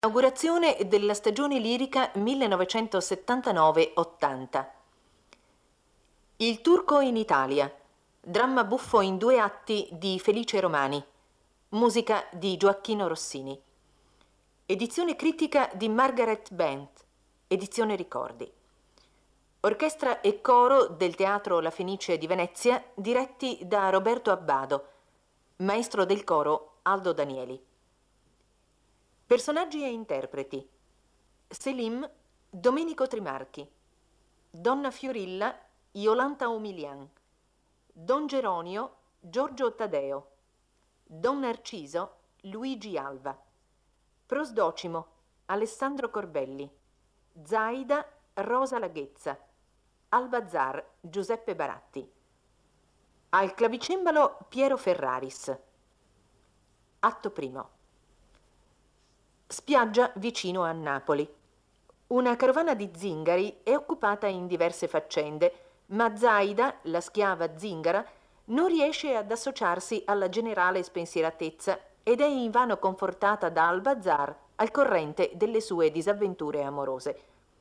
Inaugurazione della stagione lirica 1979-80. Il turco in Italia. Dramma buffo in 2 atti di Felice Romani. Musica di Gioacchino Rossini. Edizione critica di Margaret Bent. Edizione Ricordi. Orchestra e coro del Teatro La Fenice di Venezia, diretti da Roberto Abbado. Maestro del coro Aldo Danieli. Personaggi e interpreti: Selim, Domenico Trimarchi; Donna Fiorilla, Iolanta Umilian; Don Geronio, Giorgio Tadeo; Don Narciso, Luigi Alva; Prosdocimo, Alessandro Corbelli; Zaida, Rosa Laghezza; Albazar, Giuseppe Baratti; al clavicembalo Piero Ferraris. Atto primo. Spiaggia vicino a Napoli. Una carovana di zingari è occupata in diverse faccende, ma Zaida, la schiava zingara, non riesce ad associarsi alla generale spensieratezza ed è invano confortata da Albazar al corrente delle sue disavventure amorose.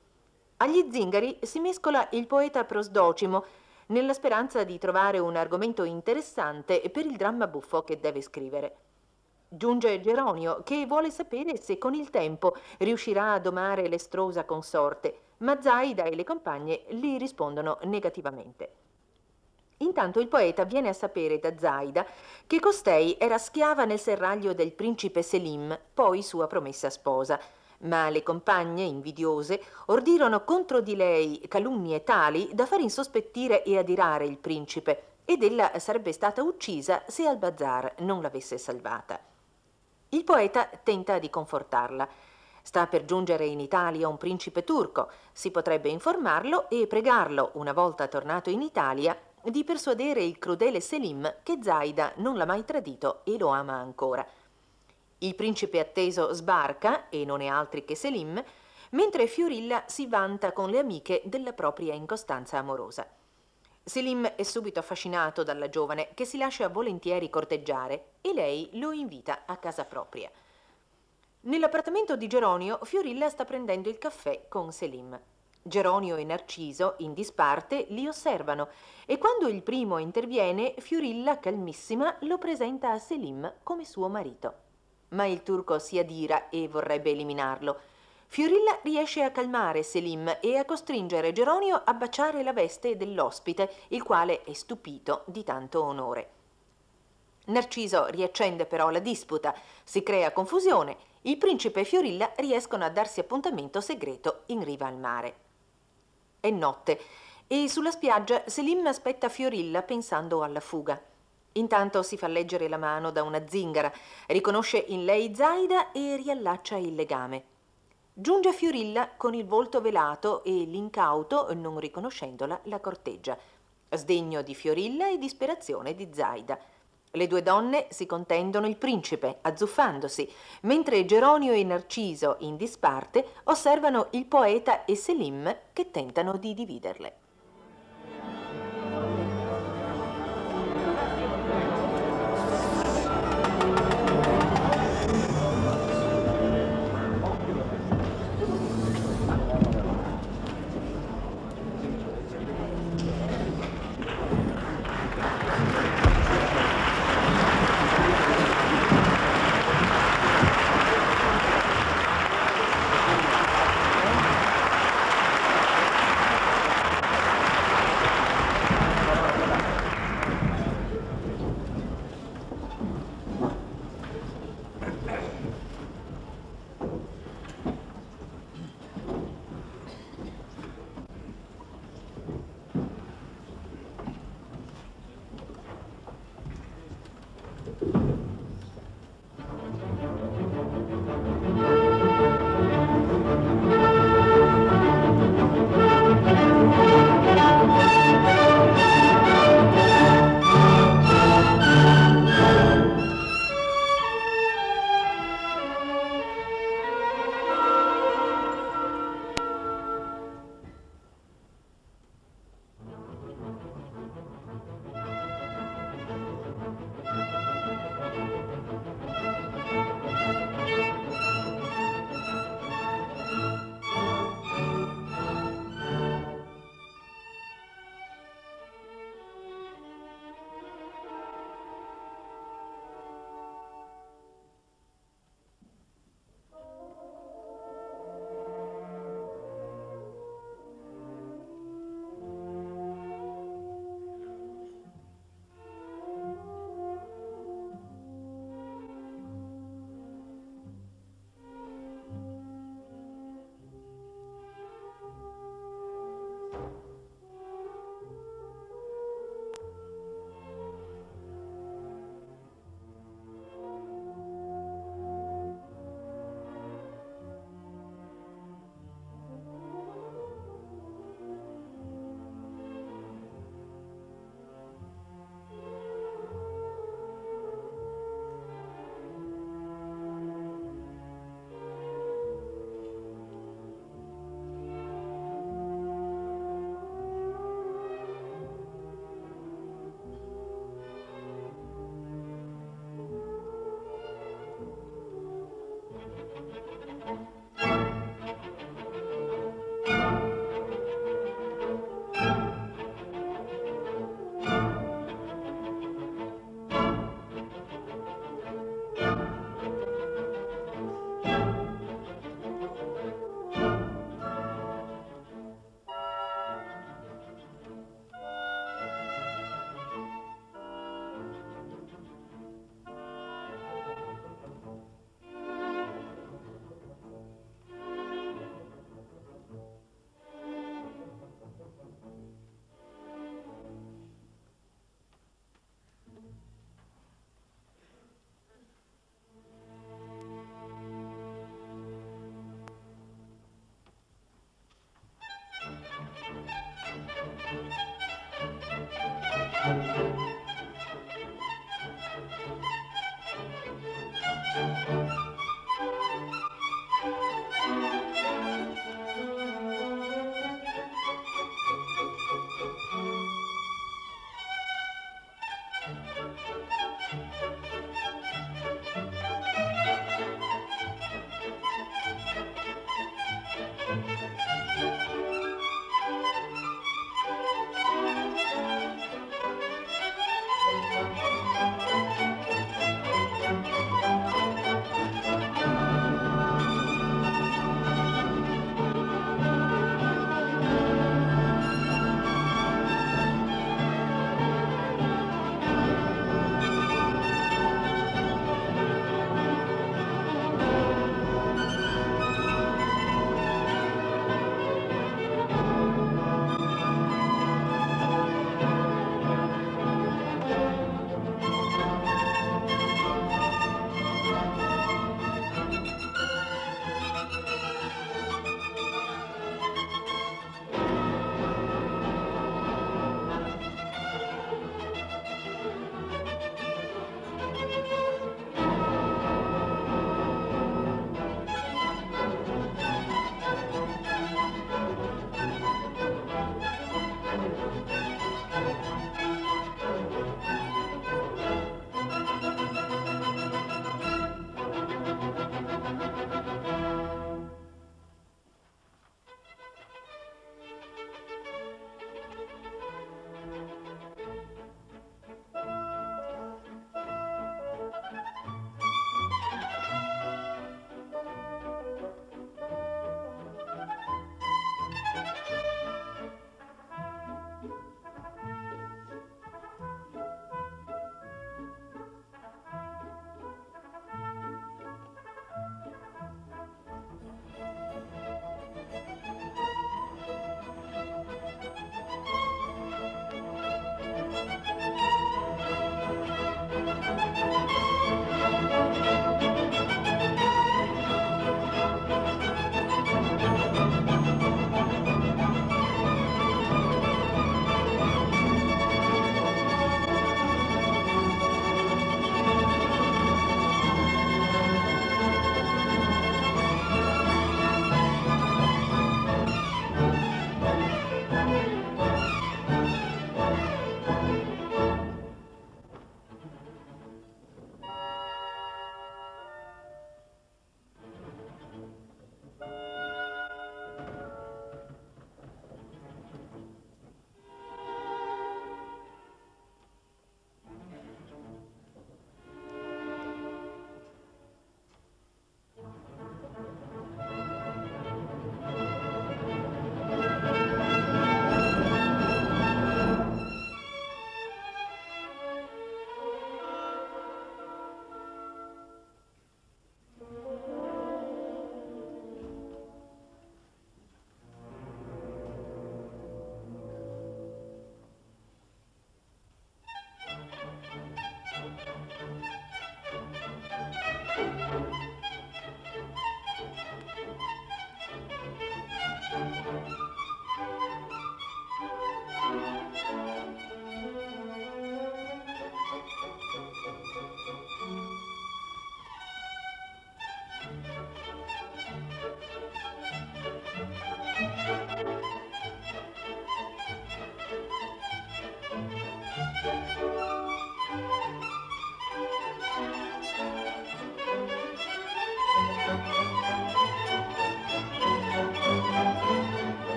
Agli zingari si mescola il poeta Prosdocimo nella speranza di trovare un argomento interessante per il dramma buffo che deve scrivere. Giunge Geronio, che vuole sapere se con il tempo riuscirà a domare l'estrosa consorte, ma Zaida e le compagne gli rispondono negativamente. Intanto il poeta viene a sapere da Zaida che costei era schiava nel serraglio del principe Selim, poi sua promessa sposa, ma le compagne, invidiose, ordirono contro di lei calunnie tali da far insospettire e adirare il principe, ed ella sarebbe stata uccisa se Albazar non l'avesse salvata. Il poeta tenta di confortarla. Sta per giungere in Italia un principe turco. Si potrebbe informarlo e pregarlo, una volta tornato in Italia, di persuadere il crudele Selim che Zaida non l'ha mai tradito e lo ama ancora. Il principe atteso sbarca, e non è altri che Selim, mentre Fiorilla si vanta con le amiche della propria incostanza amorosa. Selim è subito affascinato dalla giovane, che si lascia volentieri corteggiare, e lei lo invita a casa propria. Nell'appartamento di Geronio, Fiorilla sta prendendo il caffè con Selim. Geronio e Narciso, in disparte, li osservano, e quando il primo interviene, Fiorilla, calmissima, lo presenta a Selim come suo marito. Ma il turco si adira e vorrebbe eliminarlo. Fiorilla riesce a calmare Selim e a costringere Geronio a baciare la veste dell'ospite, il quale è stupito di tanto onore. Narciso riaccende però la disputa, si crea confusione, il principe e Fiorilla riescono a darsi appuntamento segreto in riva al mare. È notte e sulla spiaggia Selim aspetta Fiorilla pensando alla fuga. Intanto si fa leggere la mano da una zingara, riconosce in lei Zaida e riallaccia il legame. Giunge Fiorilla con il volto velato e l'incauto, non riconoscendola, la corteggia. Sdegno di Fiorilla e disperazione di Zaida. Le 2 donne si contendono il principe, azzuffandosi, mentre Geronio e Narciso, in disparte, osservano il poeta e Selim che tentano di dividerle.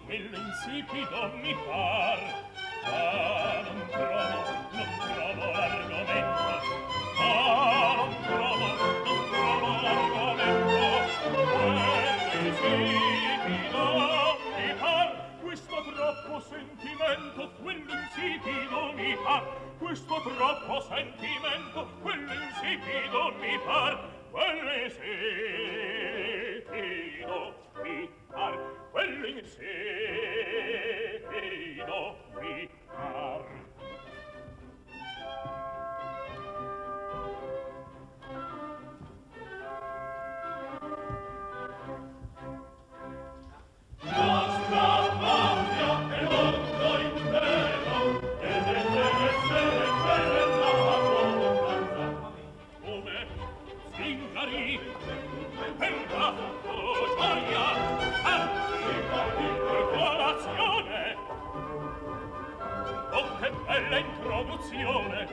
quello insipido mi par. Ah, non trovo l'argomento. Ah, non trovo l'argomento. Quello insipido mi par. Questo troppo sentimento, quello insipido mi par. Questo troppo sentimento, quello insipido mi par. Quello insipido mi par. Quello insipido mi par. Nostra patria è il mondo intero, e deve essere quella abbondanza. Come zingari, per gatto, gioia, anzi, colazione. Oh, che bella introduzione!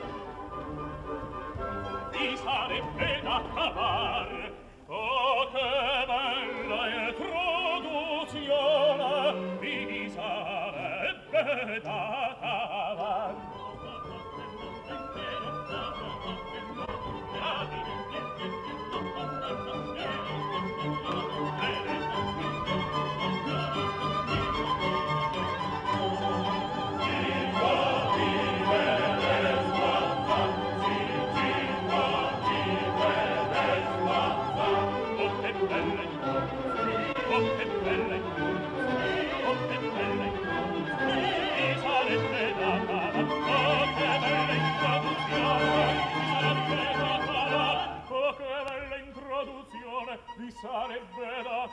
Vi sarebbe da cavar. Oh, che bella introduzione! Vi sarebbe da cavar. Vi sarebbe da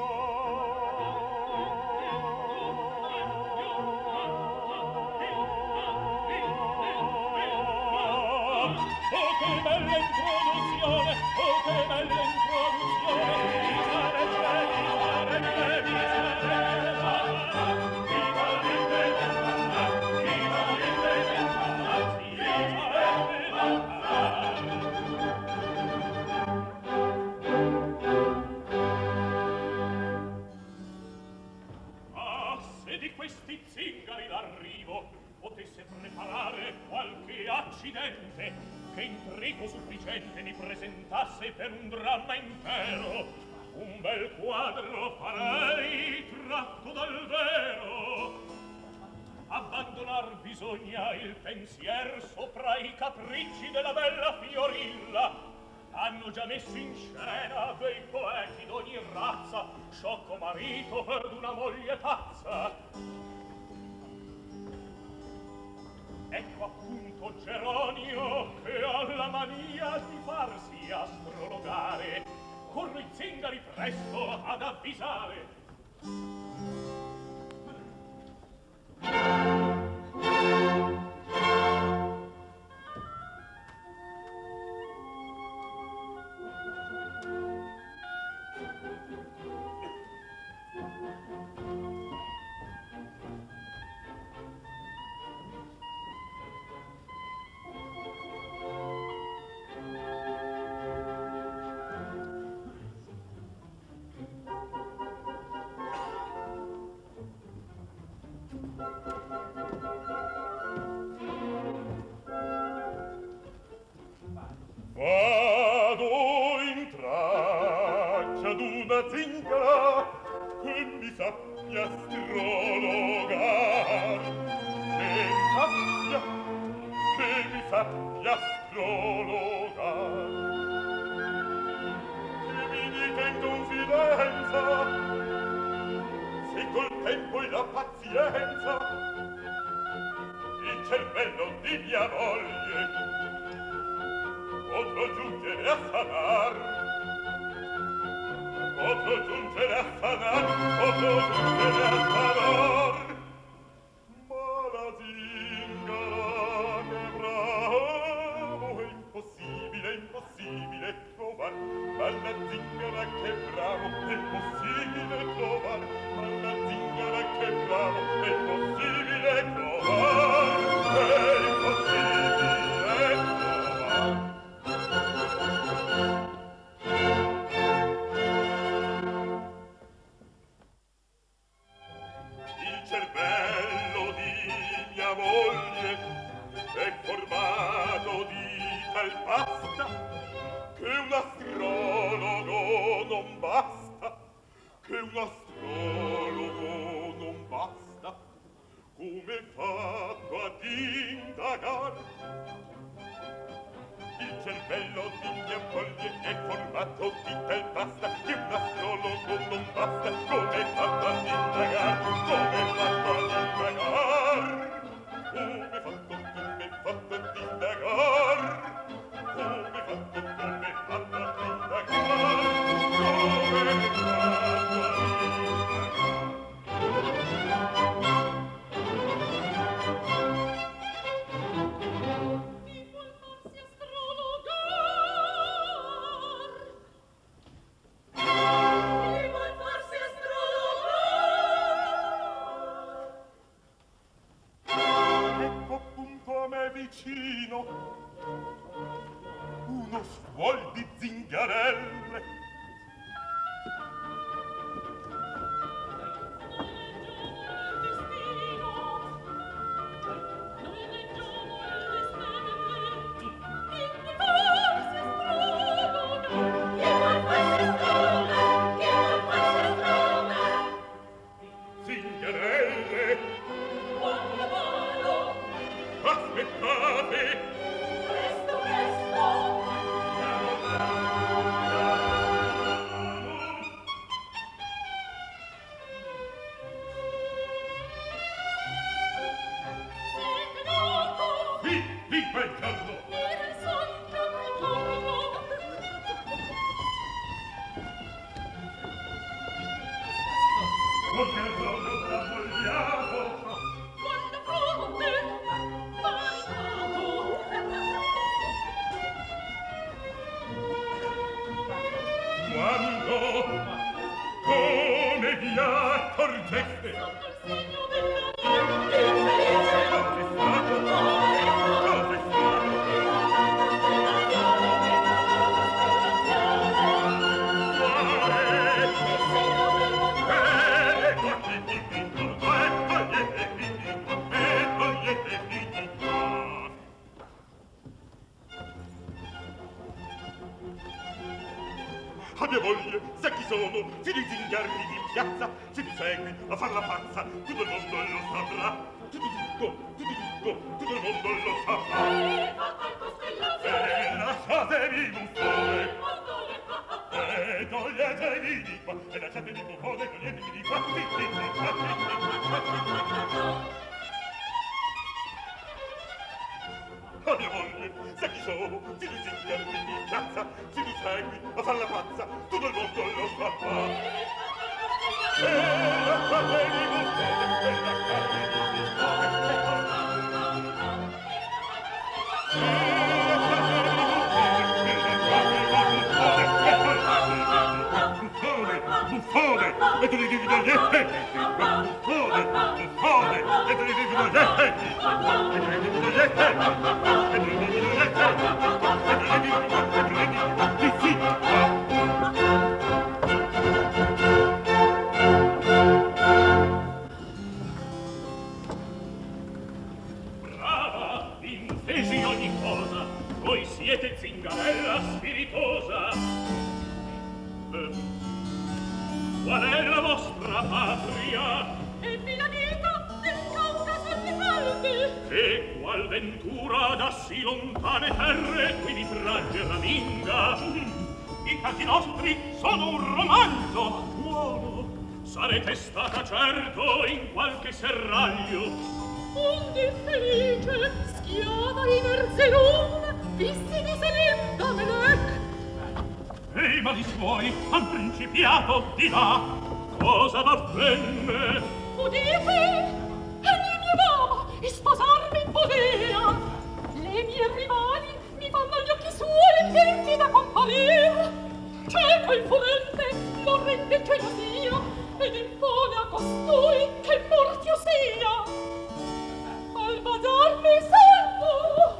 oh, che bella introduzione! Oh, che bella introduzione! Vi sarebbe di questi zingari d'arrivo potesse preparare qualche accidente che intrigo sufficiente mi presentasse per un dramma intero, un bel quadro farei tratto dal vero. Abbandonar bisogna il pensier sopra i capricci della bella Fiorilla. Hanno già messo in scena dei poeti d'ogni razza, sciocco marito ed una moglie pazza. Ecco appunto Geronio che ha la mania di farsi astrologare. Corro i zingari presto ad avvisare. Vado in traccia d'una zingara che mi sappia astrologar, che mi sappia astrologar, che mi dica in confidenza se col tempo e la pazienza il cervello di mia moglie potrò giungere a sanar, potrò giungere a sanar, potrò giungere a sanar. Ma la zingara che bravo è impossibile, impossibile trovar. Ma la zingara che bravo è impossibile trovar. Ma la zingara che bravo è impossibile trovar. È impossibile trovar. moglie è formato di tal pasta che un astrologo non basta, che un astrologo non basta. Come fatto ad indagar? Il cervello di mia moglie è formato di tal pasta che un astrologo non basta. Come fatto ad indagar? Come fatto ad indagar? Come fatto ad indagar? Come fatto ad indagar? Come fatto ad vicino uno scuol di zingarelle. Abbia moglie, sa chi sono, fili zingarri di piazza, se mi segui a far la pazza, tutto il mondo lo saprà. Tutto il mondo lo saprà. E lasciatevi buffone. E toglietevi di qua, e lasciatevi buffone, e toglietevi di qua. Abbia moglie, sa chi sono, fili zingarri di piazza, se mi segui a far la pazza, tutto il mondo lo saprà. E lasciatevi buffone, e lasciatevi buffone, e tu li devi togliere, buffone, e tu li devi togliere, e tu li devi togliere, e tu li devi brava, intesi ogni cosa, voi siete zingarella spiritosa. Qual è la vostra patria? E vi la dico del Caucaso Alpi. E qual ventura da sì lontane terre qui vi tragge raminga? I canti nostri sono un romanzo buono. Sarete stata certo in qualche serraglio. Un infelice schiava in Erzelum, fissi di Selim da Melech. E i mali suoi han principiato di là. Cosa m'avvenne? Udite, egli mi amava e sposarmi volea. Le mie rivali mi fanno gli occhi suoi intenti da comparir. Cieco infurente lo rende gelosia ed impone a costui che mortio sia. Al baciarmi salvo.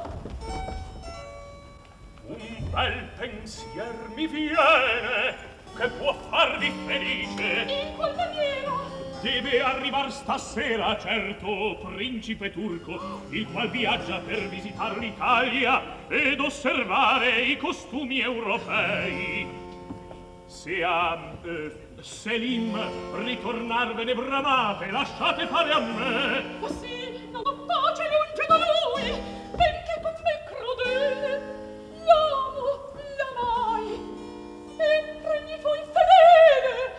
Un bel pensier mi viene che può farvi felice. In qual maniera? Deve arrivar stasera, certo, principe turco, il qual viaggia per visitar l'Italia ed osservare i costumi europei. Se a Selim ritornarvene bramate, lasciate fare a me. Ma sì, non ho pace lunge da lui, benché con me crudele. L'amo, l'amai, sempre gli fui fedele.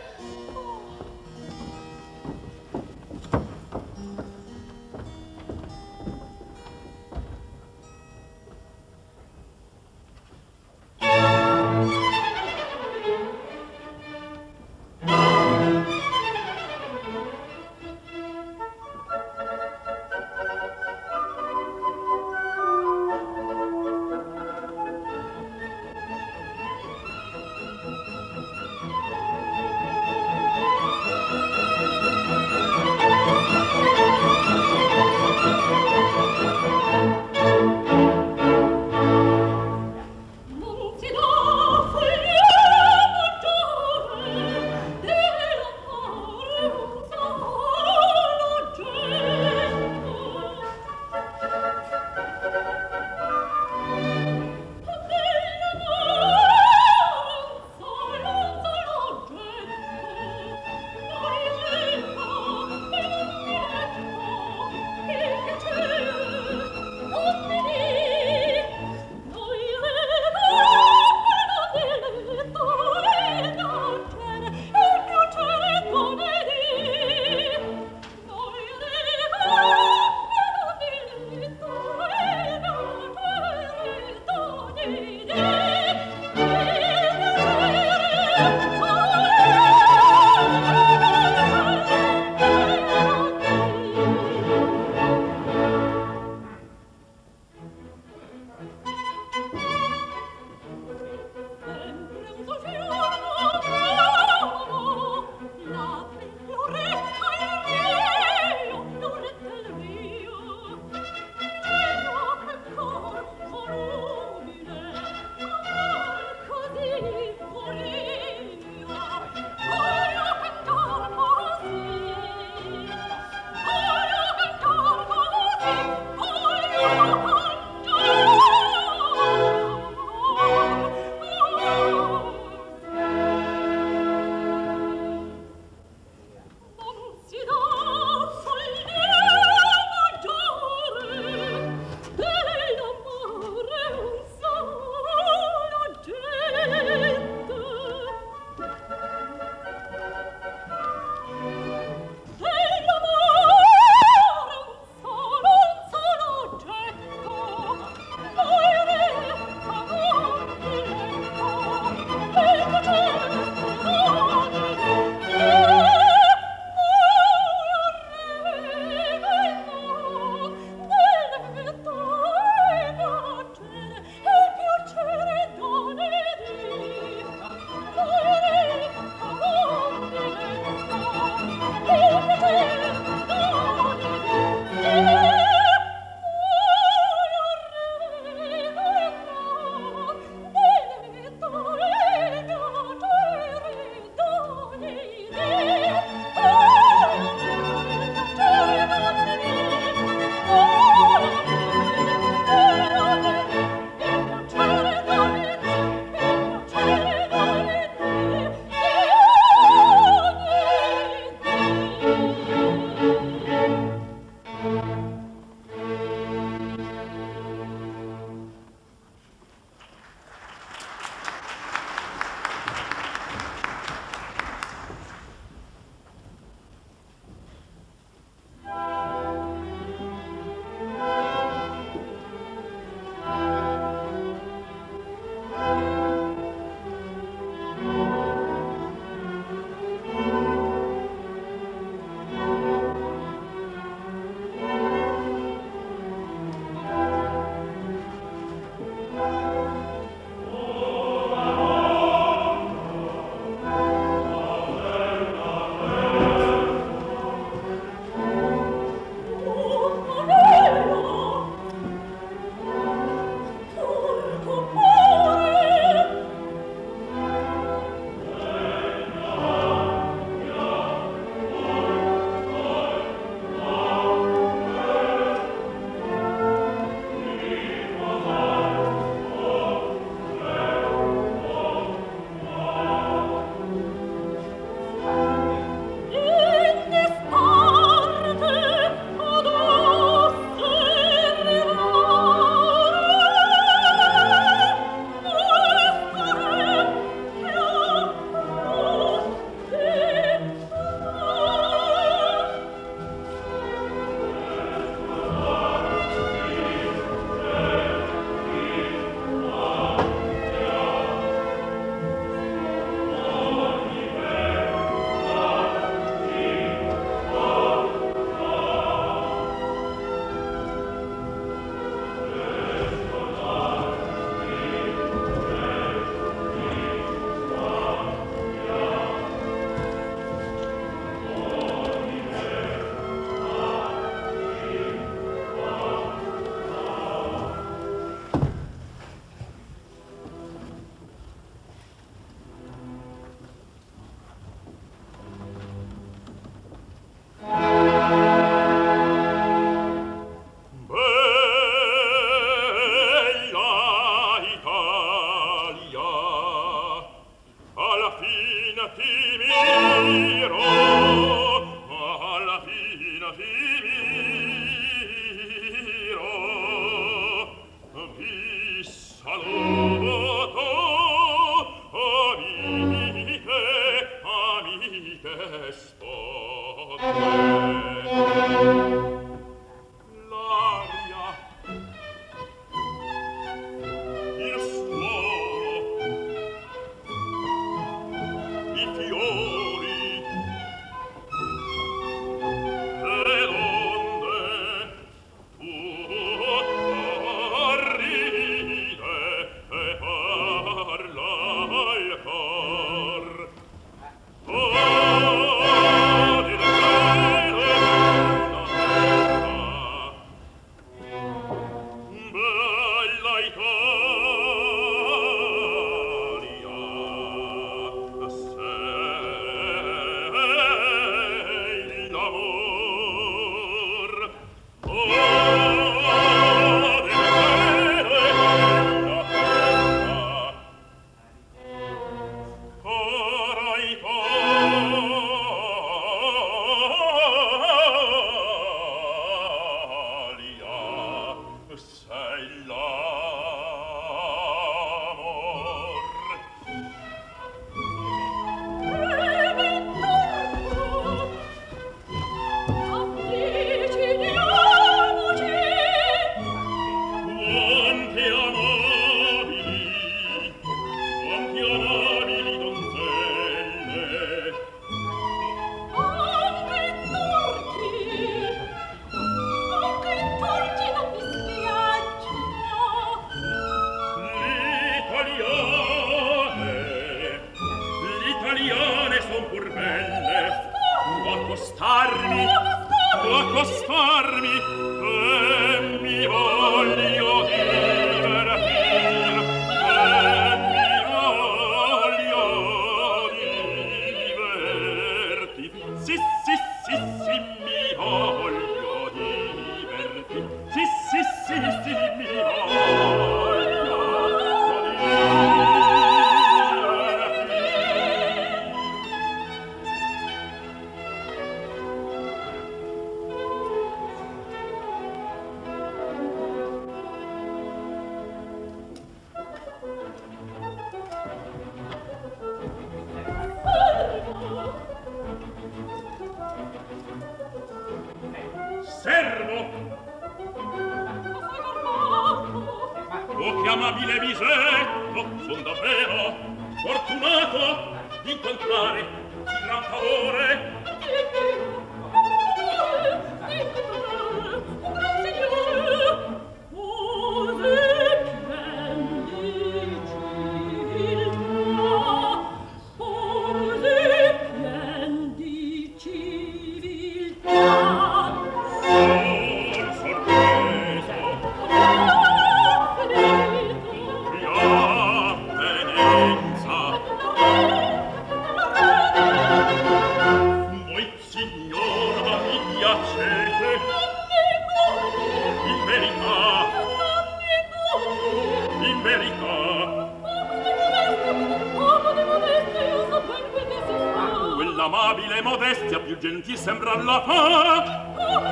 Quell'amabile modestia più gentil sembra la fa.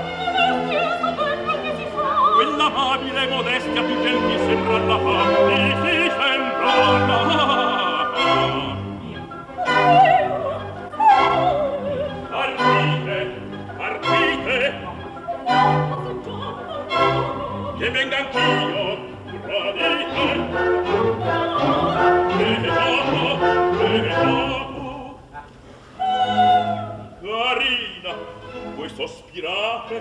Quell'amabile modestia più gentil sembra la fa. Sì, sembra la fa. Ardite, ardite, che venga anch'io, gradite. Carina, voi sospirate?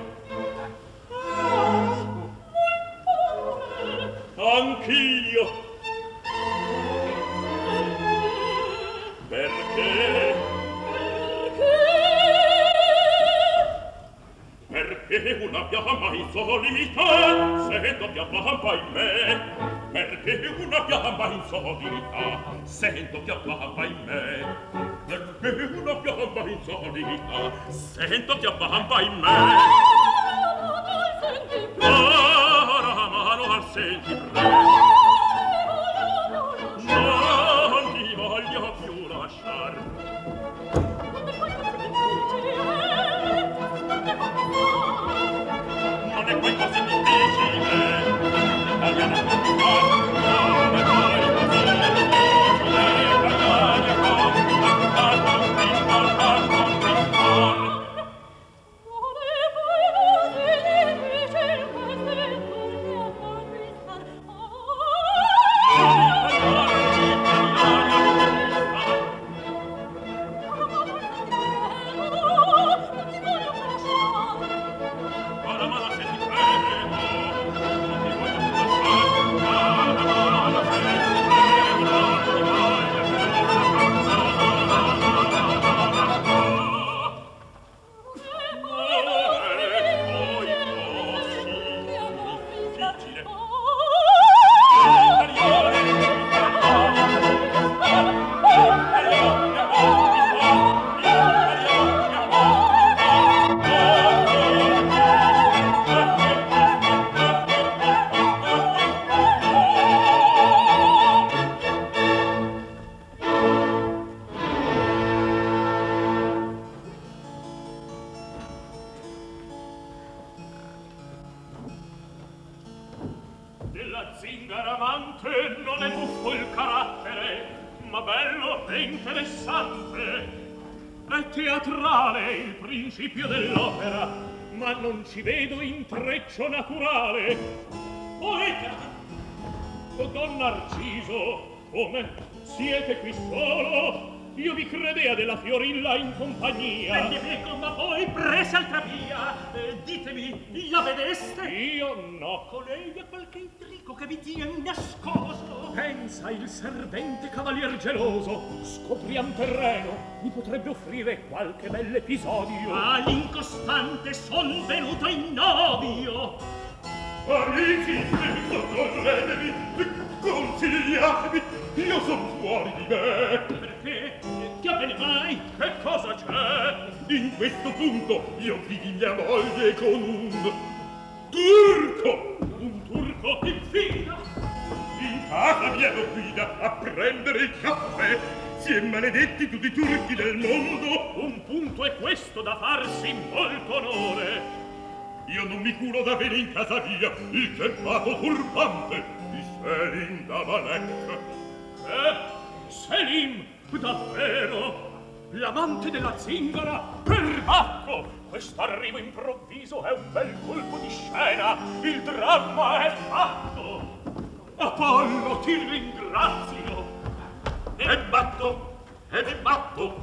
Anch'io. Perché? Perché una fiamma insolita sento che avvampa in me. Perché una fiamma insolita sento che avvampa in me. Perché una fiamma insolita sento che avvampa in me. Cara mano al senti presto, non ti voglio più lasciar. zingara amante non è buffo il carattere, ma bello e interessante. È teatrale il principio dell'opera, ma non ci vedo intreccio naturale. Poeta! O don Narciso, come? Siete qui solo? Io vi credea della Fiorilla in compagnia. E dico, ma poi presa altra via. Ditemi, la vedeste? Io no. Colei ha qualche intrigo che vi tien nascoso. Pensa il servente cavalier geloso, scopriam terreno, mi potrebbe offrire qualche bell'episodio. All'incostante son venuto in novio. Amici, soccorretemi, consigliatemi, io son fuori di me. Perché? Che avvene mai? Che cosa c'è? In questo punto io vidi mia moglie con un turco. Un turco in fila. In casa mia lo guida a prendere il caffè. Si è maledetti tutti i turchi del mondo. Un punto è questo da farsi molto onore. Io non mi curo d'avere in casa mia il cerbato turbante di Selim da Malek. Selim, davvero? L'amante della zingara? Perbacco! Quest'arrivo improvviso è un bel colpo di scena. Il dramma è fatto. Apollo, ti ringrazio. È batto, è batto.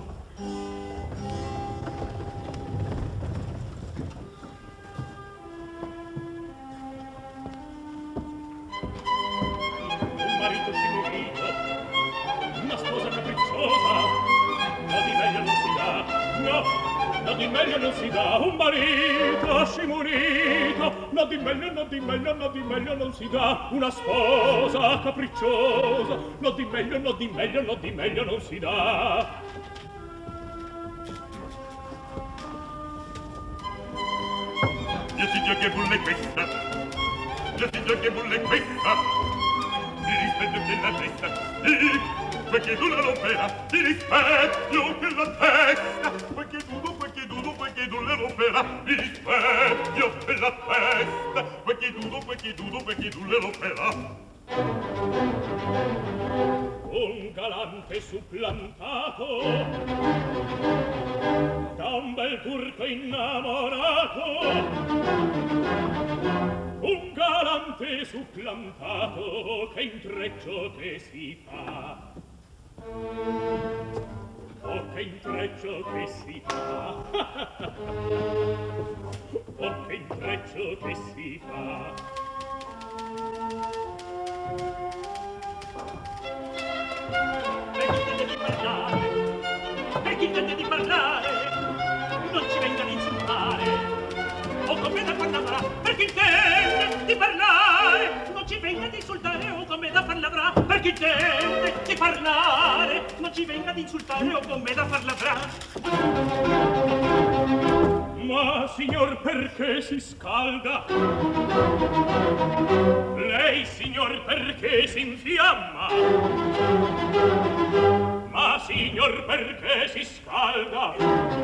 Un marito scimunito, una sposa capricciosa, no di meglio non si dà, no di meglio non si dà, un marito scimunito, no di meglio non si dà, una sposa capricciosa, no di meglio non si dà. Mio signor che bulla è questa, mio signor che bulla è questa, mi rispetto della testa, perché tu non opera, ti rispetto della testa, perché tu non l'opera, mi rispetto della testa, perché tu non l'opera. Un galante supplantato da un bel turco innamorato, un galante supplantato che intreccio che si fa, oh che intreccio che si fa, oh che intreccio che si fa. Per chi intende di parlare, non ci venga ad insultare. O come da parlavrà, per chi intende di parlare, non ci venga ad insultare. O come da parlavrà, per chi intende di parlare, non ci venga ad insultare. O come da parlavrà. Ma signor perché si scalda? Lei signor perché si infiamma? Ma signor perché si scalda?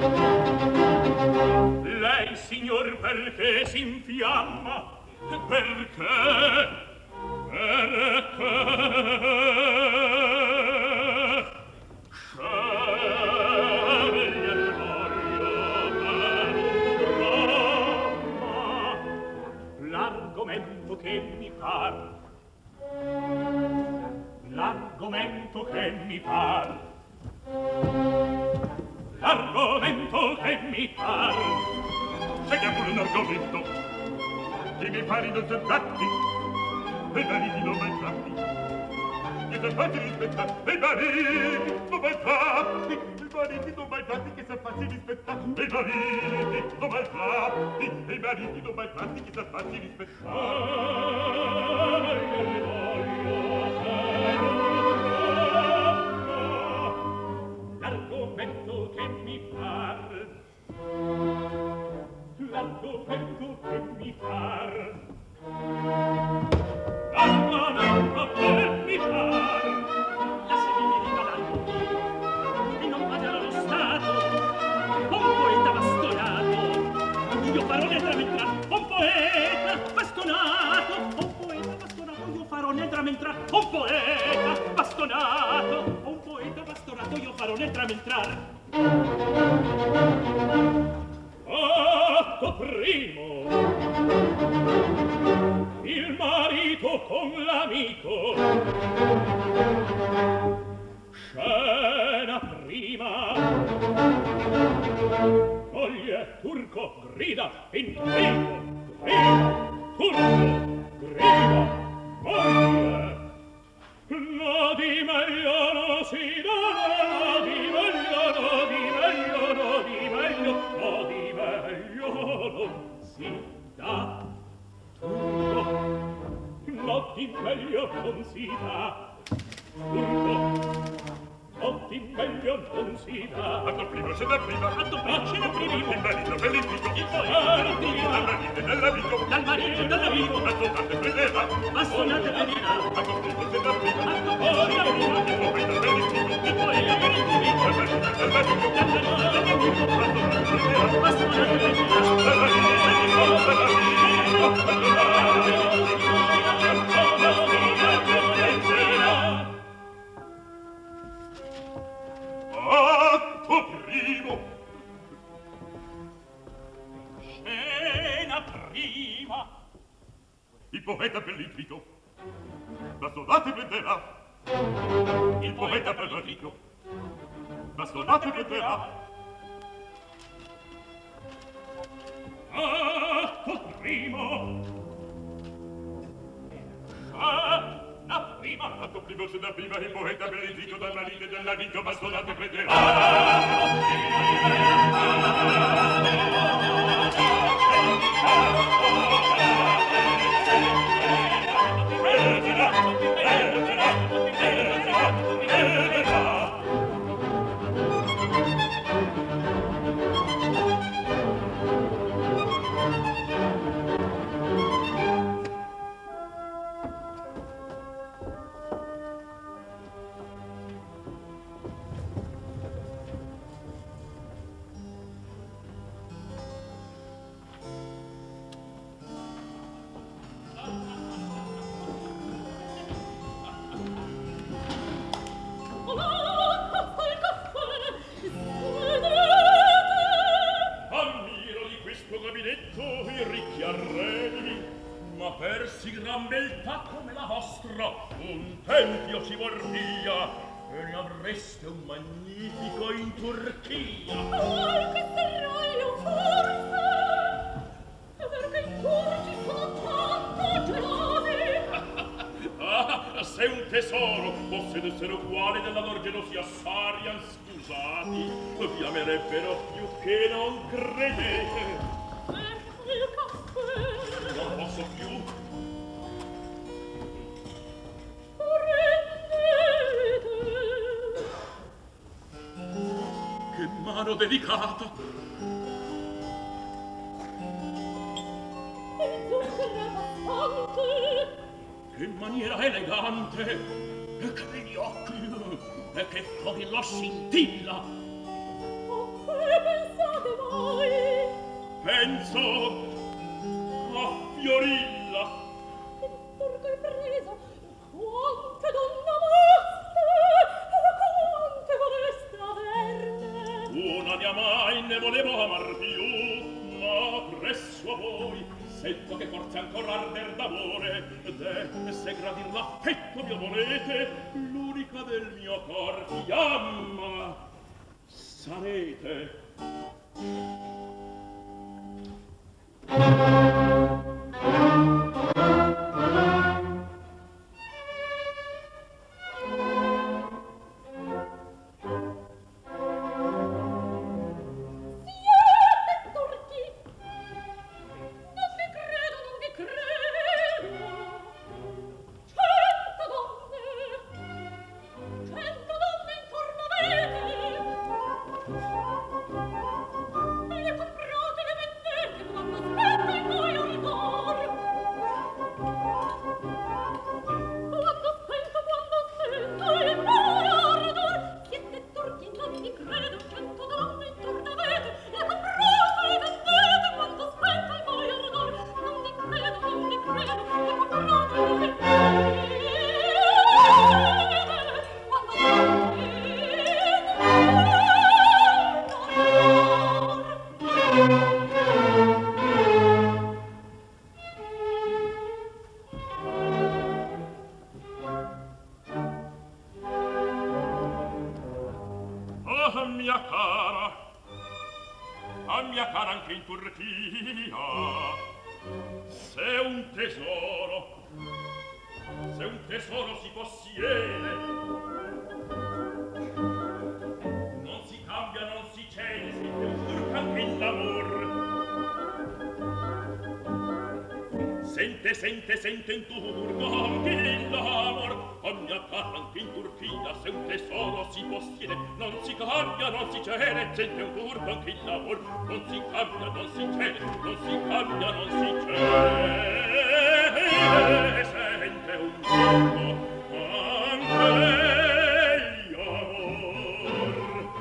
Lei signor perché si infiamma? Perché? L'argomento che mi par, l'argomento che mi par, l'argomento che mi par. Scegliamo pure un argomento che mi pari non soddatti, dei mariti non maltratti, che sono fatti rispettare, dei mariti non maltratti, dei mariti non maltratti che sono fatti rispettare, dei mariti non maltratti, dei mariti non maltratti che sono fatti l'argomento che mi par, l'argomento che mi par, l'argomento che mi par. Lasciami rimanere e non vada allo Stato. Un poeta bastonato, io farò letra, un poeta bastonato, un poeta bastonato, io farò entra un poeta bastonato io farò entra Atto primo, il marito con l'amico. Scena prima, moglie turco grida in primo, turco grida moglie. No di meglio no si dà, no di meglio, no di meglio, no di meglio, no di meglio non si dà. Turco, no di meglio non si dà. Turco, no di meglio non si dà. Atto primo, scena prima, Atto primo, scena prima, il marito bell'invito, il poeta dal marito dall'amico, dal marito dall'amico, bastonate prendeva, bastonate prendeva. atto primo, scena prima, Atto primo, scena prima, il poeta bell'invito, il poeta bell'invito, dal marito dall'amico, bastonate prendeva, bastonate prendeva. dal marito atto primo, Scena prima, il poeta bell'invito, bastonate prendeva, il poeta bell'invito, bastonate prendeva. atto primo, scena prima, Atto primo, scena prima, il poeta bell'invito, dal marito dall'amico, bastonate prendeva. ammiro di questo gabinetto i ricchi arredi, ma per sì gran beltà come la vostra un tempio ci vorria e ne avreste un magnifico in Turchia. Qualche serraglio forse, perché i turci sono tanto gelosi. Ah, se un tesoro possedessero uguale della lor gelosia Sarian, scusati, vi amerebbero più che non credete. Ecco il caffè. Non posso più. Prendete. Che mano delicata. Il zucchero bastante. Che maniera elegante. E che begli occhi. E che fuori lo scintilla. A che pensate voi? Penso a Fiorilla. Il turco è preso. Quante donne moste, quante vorreste averne. Una ne amai ne volevo amar più, ma presso a voi sento che forse ancora arder d'amore, se gradir l'affetto mio volete, l'unica del mio cor fiamma sarete. Siete turchi. Non vi credo, non vi credo. 100 donne intorno avete. E le comprate, le vendete, quando aspetta in voi Se un tesoro si possiede, non si cambia, non si cede, si usurpa anche l'amor. Sente in turco anche l'amor, ogni accarra anche in Turchia. Se un tesoro si possiede, non si cambia, non si cede, sente un turco anche l'amor. Non si cambia, non si cede, non si cambia, non si cede. Sente un turco anche l'amor.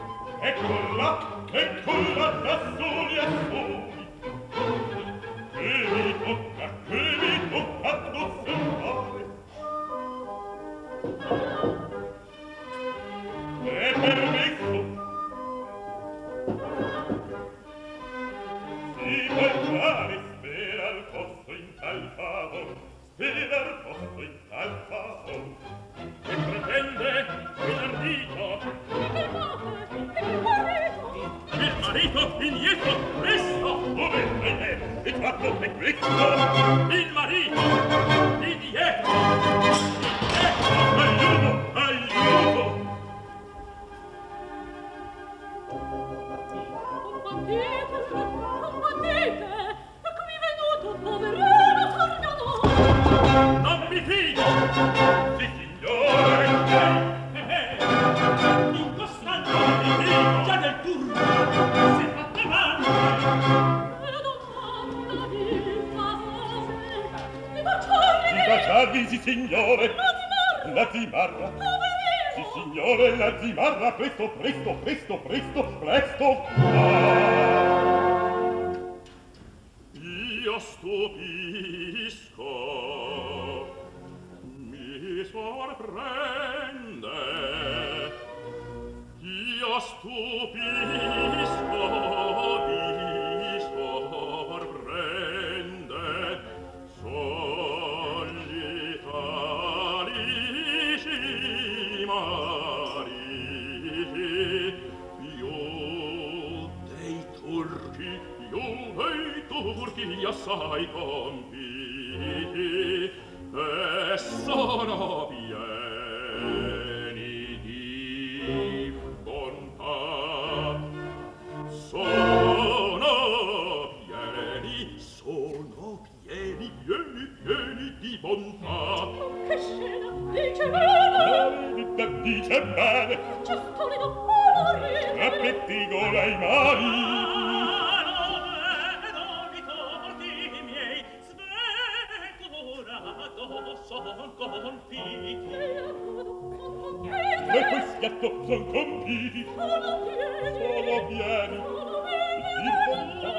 Eccola da soli a soli, che mi tocca osservare. È permesso, si mangiare, spera al posto in tal favor, spera al posto in tal favor. E pretende che l'ardito, il marito indietro, presto, dove è? E fatto è questo, il marito indietro, aiuto, aiuto. Combattete, eccomi venuto, poverino, sorgano. Non mi fido, sì signore, incostante, già del turno, si è fatta male. Di baciarvi, sì signore, la zimarra. Sì signore, la zimarra, presto, presto, presto, presto, presto. Io stupisco, mi sorprende, io stupisco, mi sorprende, solitarici mariti, io dei turchi assai compiti, e sono pieni di bontà, sono pieni di bontà. Che scena, dice bene, dice bene, c'è storico colore, appettigola i mariti. Son compiti, e quel schiatto son compiti, sono pieni di bontà.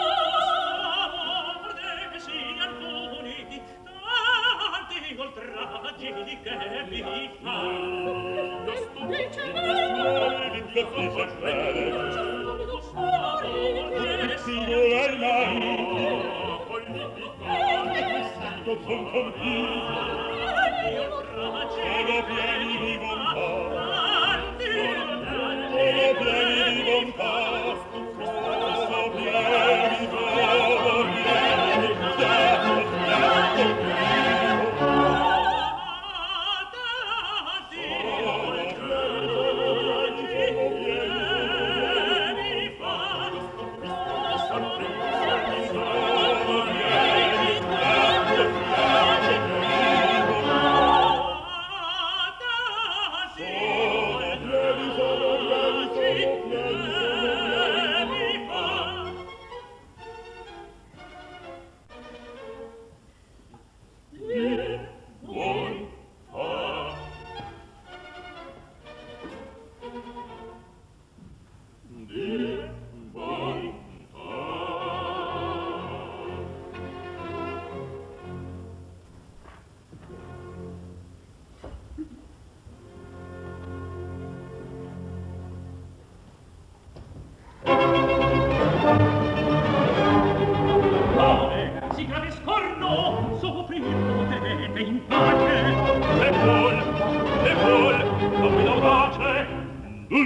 Che sian puniti tanti oltraggi che vi fanno. Dice bene, appettigola i mariti. Son compiti, sono pieni di bontà, sono pieni di bontà, sono pieni di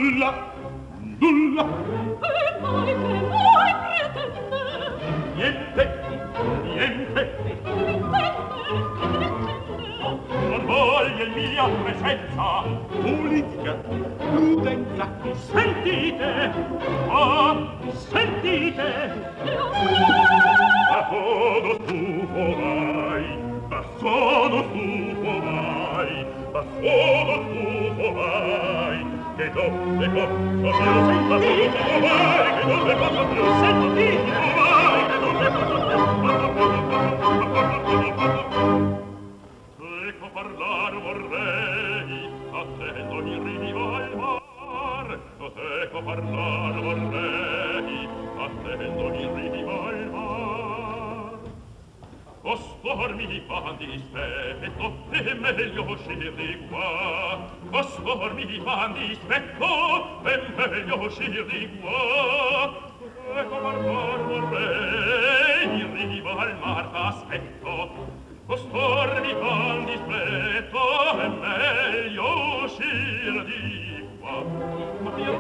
Niente niente, niente. Non voglio il mia presenza, politica, prudenza. Sentite, oh, sentite. Ma sono stufo mai, ma sono stufo mai, ma sono stufo mai, che non ne posso più, ma sono stufo mai, che non ne posso più, sentite mai, che non ne posso più. Ecco parlar vorrei, attendo il riva al mar, ecco parlar vorrei, attendo il riva al mar. Costor mi fa dispetto, è meglio uscir di qua. Costor mi fa dispetto, è meglio uscir di qua. Ecco parlar vorrei, in riva al mar t'aspetto. Costor mi fa dispetto, è meglio uscir di qua. Ma io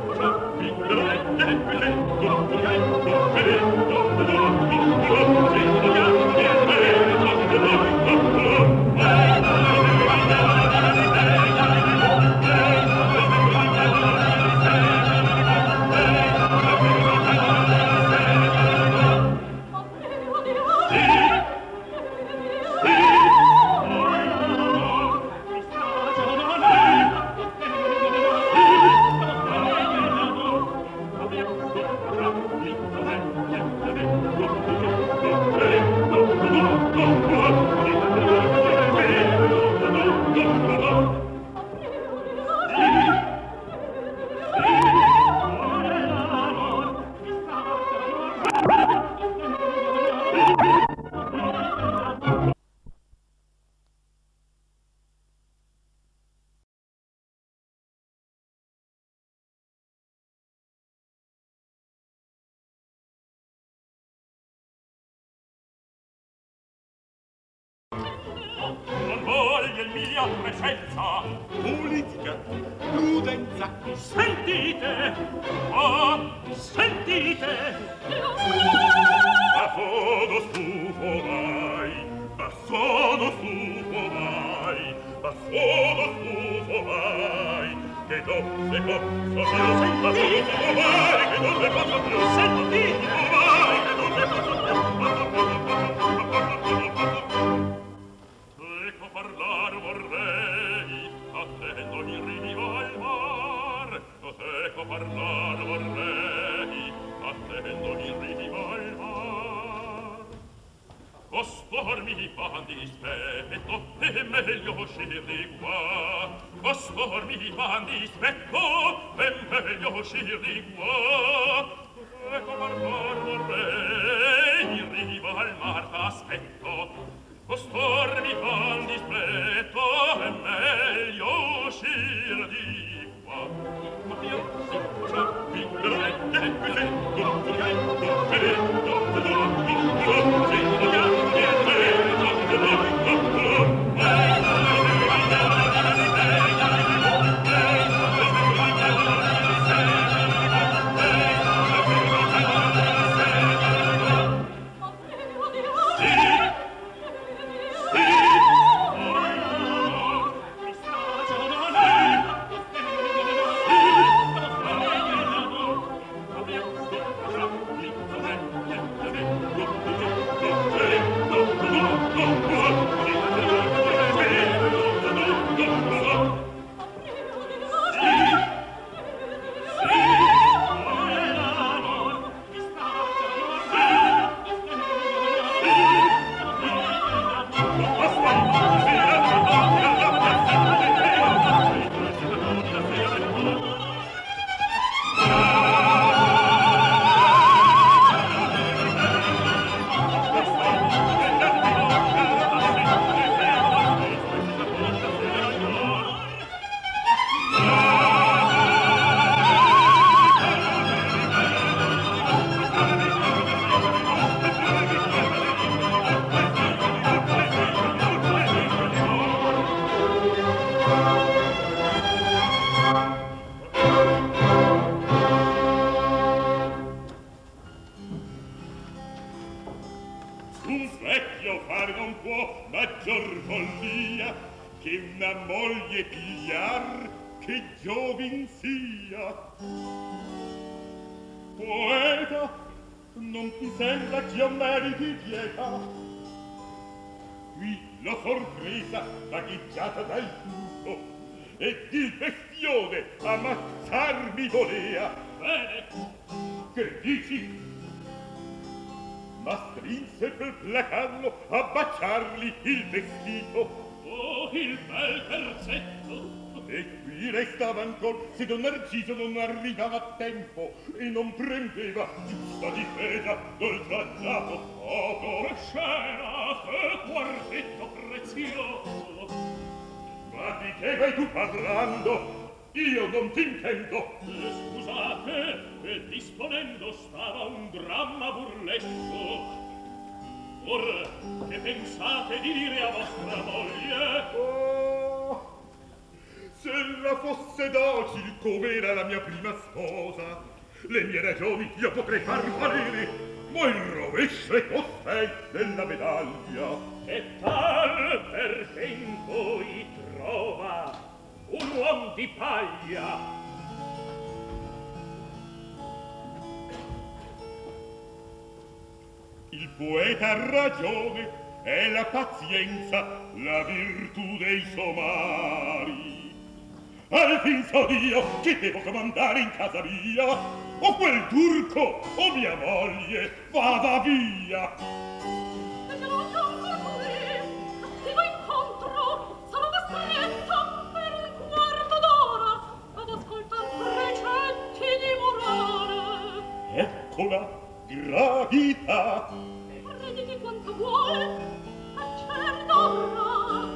non voglio il mia presenza, politica, prudenza. Sentite, oh, sentite. Ma sono stufo mai, ma sono stufo mai, ma sono stufo mai, che non ne posso più, ma sono stufo mai, che non ne posso più, sentite mai, che non ne posso più, ma sono parlar vorrei, attendo il riva al mar. Ecco parlar vorrei, attendo il riva al mar. Costor mi fa dispetto, è meglio uscir di qua. Costor mi fa dispetto, è meglio uscir di qua. Ecco parlar vorrei, in riva al mar t'aspetto. Costor mi fa dispetto, è meglio uscir di qua. Ma io Un vecchio fare non può maggior follia che una moglie pigliar che giovin sia. Poeta, non ti sembra ch'io meriti pietà? Qui l'ho sorpresa vagheggiata dal tutto ed il bestione ammazzarmi volea. Bene. Che dici? Ma strinse per placarlo a baciargli il vestito. Oh, il bel terzetto! E qui restava ancor se Don Narciso non arrivava a tempo e non prendeva giusta difesa d'oltraggiato fuoco. Che scena, che quartetto prezioso! Ma di che vai tu parlando? Io non ti intendo. Scusate, che disponendo stava un dramma burlesco. Or, che pensate di dire a vostra moglie? Oh, se la fosse docil com'era la mia prima sposa, le mie ragioni io potrei far valere, ma il rovescio è costei della medaglia. E tal perché in voi trova un uom di paglia. Il poeta ha ragione, è la pazienza, la virtù dei somari. Al fin so io che devo comandare in casa mia, o quel turco o mia moglie vada via. E non ancora qui, attivo incontro, sono costretta per un quarto d'ora ad ascoltar precetti di morale. Eccola, gravità. Prenditi quanto vuole, faccer d'ora.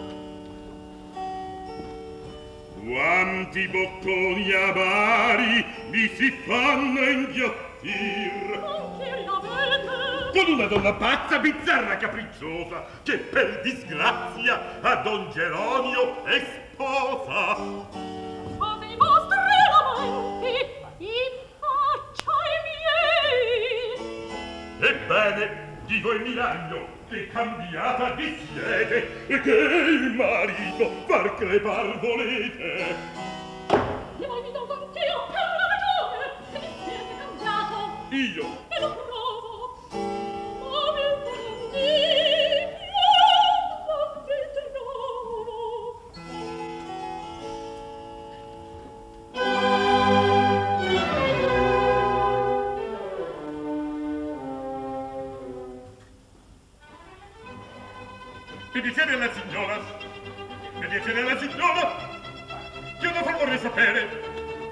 Quanti bocconi amari mi si fanno inghiottir. Con chi l'avete? Con una donna pazza, bizzarra, capricciosa, che per disgrazia a Don Geronio è sposa. Fate i vostri lamenti in faccia ai miei. Ebbene, dico il miragno, che cambiata vi siete e che il marito far crepar volete. E voi mi do conch'io per una ragione che vi siete cambiato. Io, E lo provo. Ma mi prendi, non vi trovo. che piacere alla signora? Che piacere alla signora? Chiedo favore di sapere.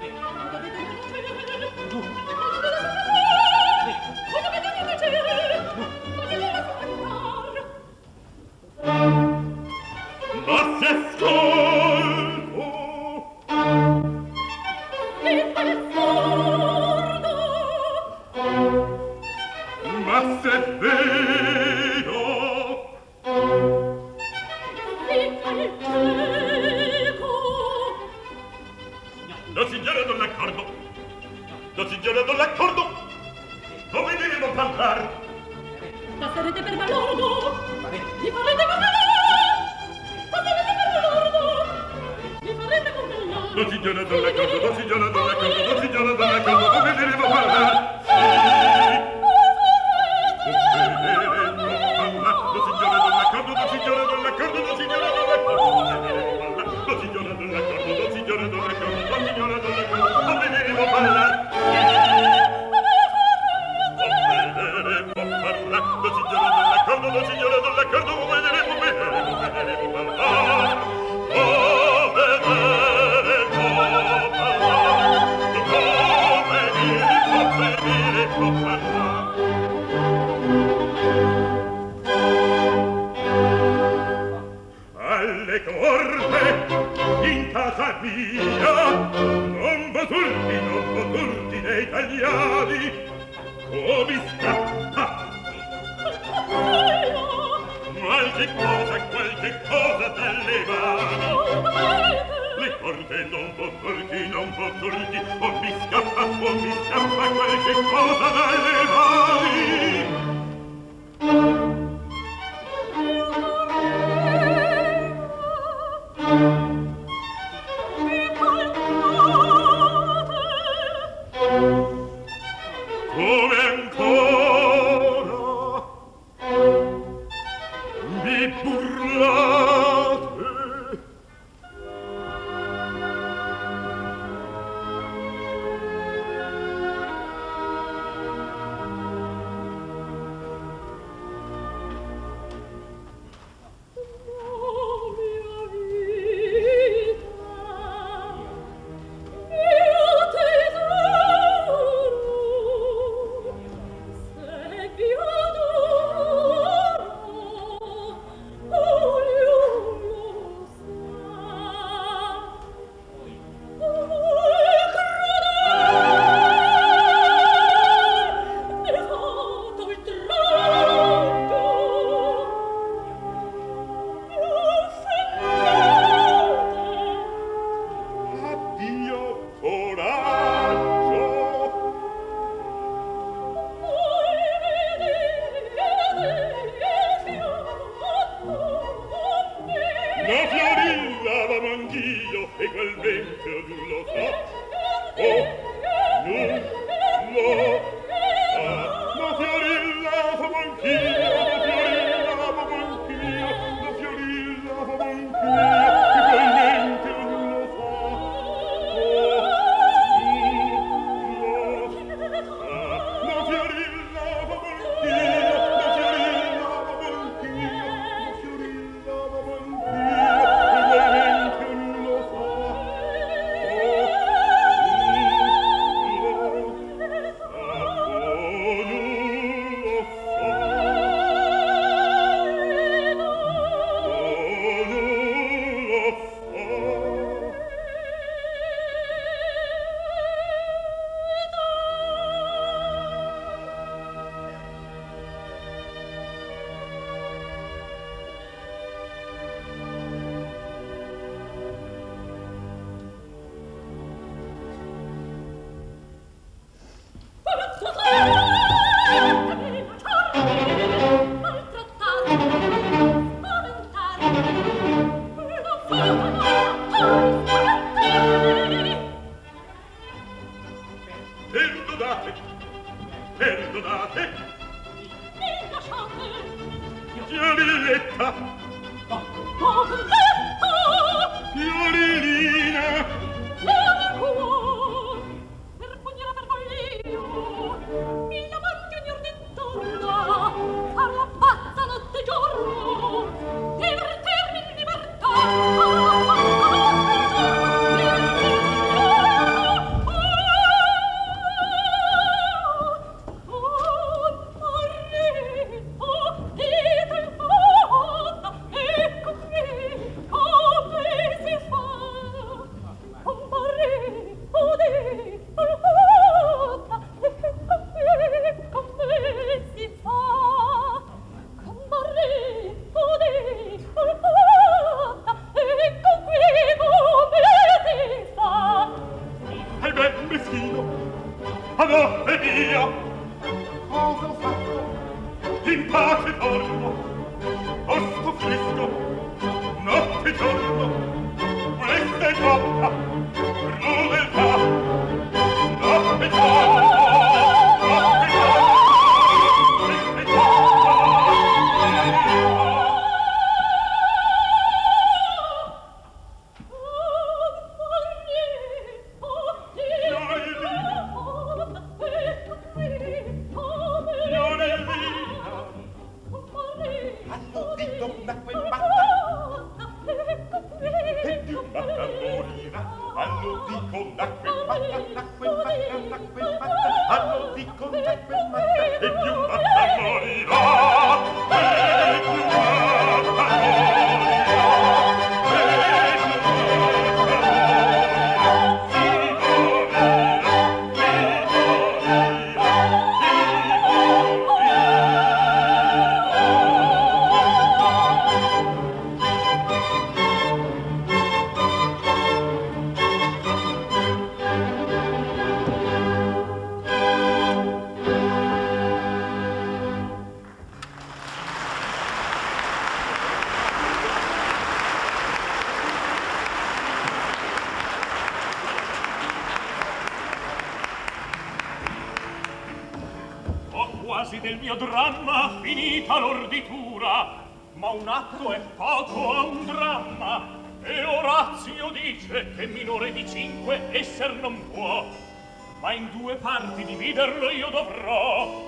Ma se ascolto ma se vedo la signora non l'accordo. La signora non l'accordo. Come devo parlare? Passerete per balordo. Mi farete congelare. Passerete per balordo. Mi farete congelare. La signora non l'accordo. La signora non l'accordo. La signora non l'accordo. Come devo parlare? anch'io egualmente ognuno lo sa. Oh, non lo sa. La fiorilla famo anch'io, la fiorilla famo anch'io, la fiorilla famo anch'io, egualmente ognuno lo sa. Oh, la fiorilla famo anch'io, la fiorilla famo anch'io, la fiorilla famo anch'io, egualmente ognuno lo sa. Perdonate, perdonate. Mi lasciate. Fiorilletta, Fiorilina, per pugnare per voglio, mi davanti ogni ordine intorno, far la pazza notte e giorno, divertirmi in libertà. In pace torno, posto fresco, notte e giorno, questa è troppa crudeltà. Notte e giorno, notte e giorno, questa è troppa del mio dramma finita l'orditura, ma un atto è poco a un dramma, e Orazio dice che minore di 5 esser non può, ma in 2 parti dividerlo io dovrò.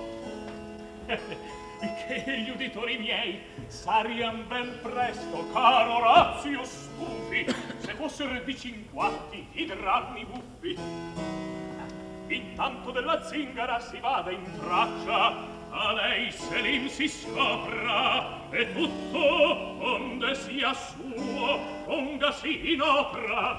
Che gli uditori miei sarian ben presto, caro Orazio, stufi, se fossero di 5 i drammi buffi. Intanto della zingara si vada in traccia, a lei Selim si scopra, e tutto onde sia suo pongasi in opera.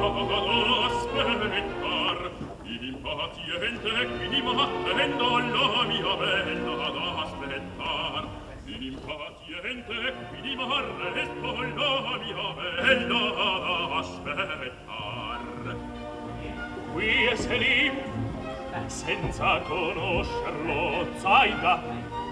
aspettar, impaziente qui mi m'attendo la mia bella ad aspettar, impaziente qui mi m'arresto la mia bella ad aspettar. Qui e se lì, senza conoscerlo, Zaida,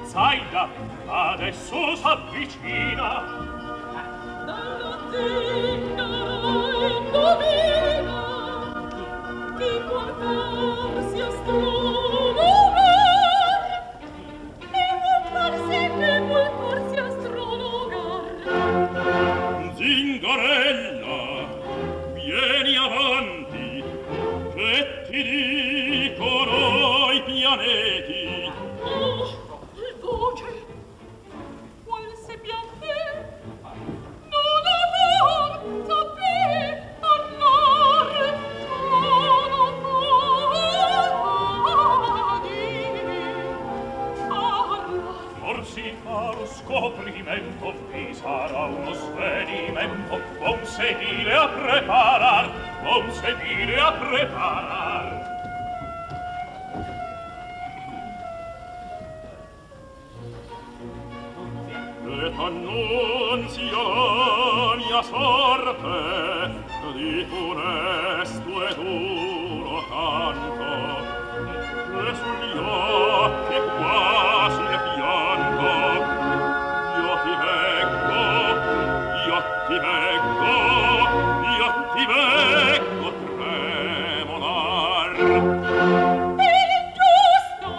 adesso s'avvicina. Dalla zingara indovina chi vuol farsi astrologar chi vuol farsi astrologar. Zingarella, vieni avanti, che ti dicono i pianeti. Oh, il voce, qual se piace, non ha forza per parlar, sono fuori, parla. Forsi farò scoprimento, vi sarà uno svenimento, buon sedile a preparar, buon sedile a preparar. Et annunzia la mia sorte di funesto e duro canto, e sugli occhi quasi il pianto. Io ti vengo, tremolar. Per ingiusta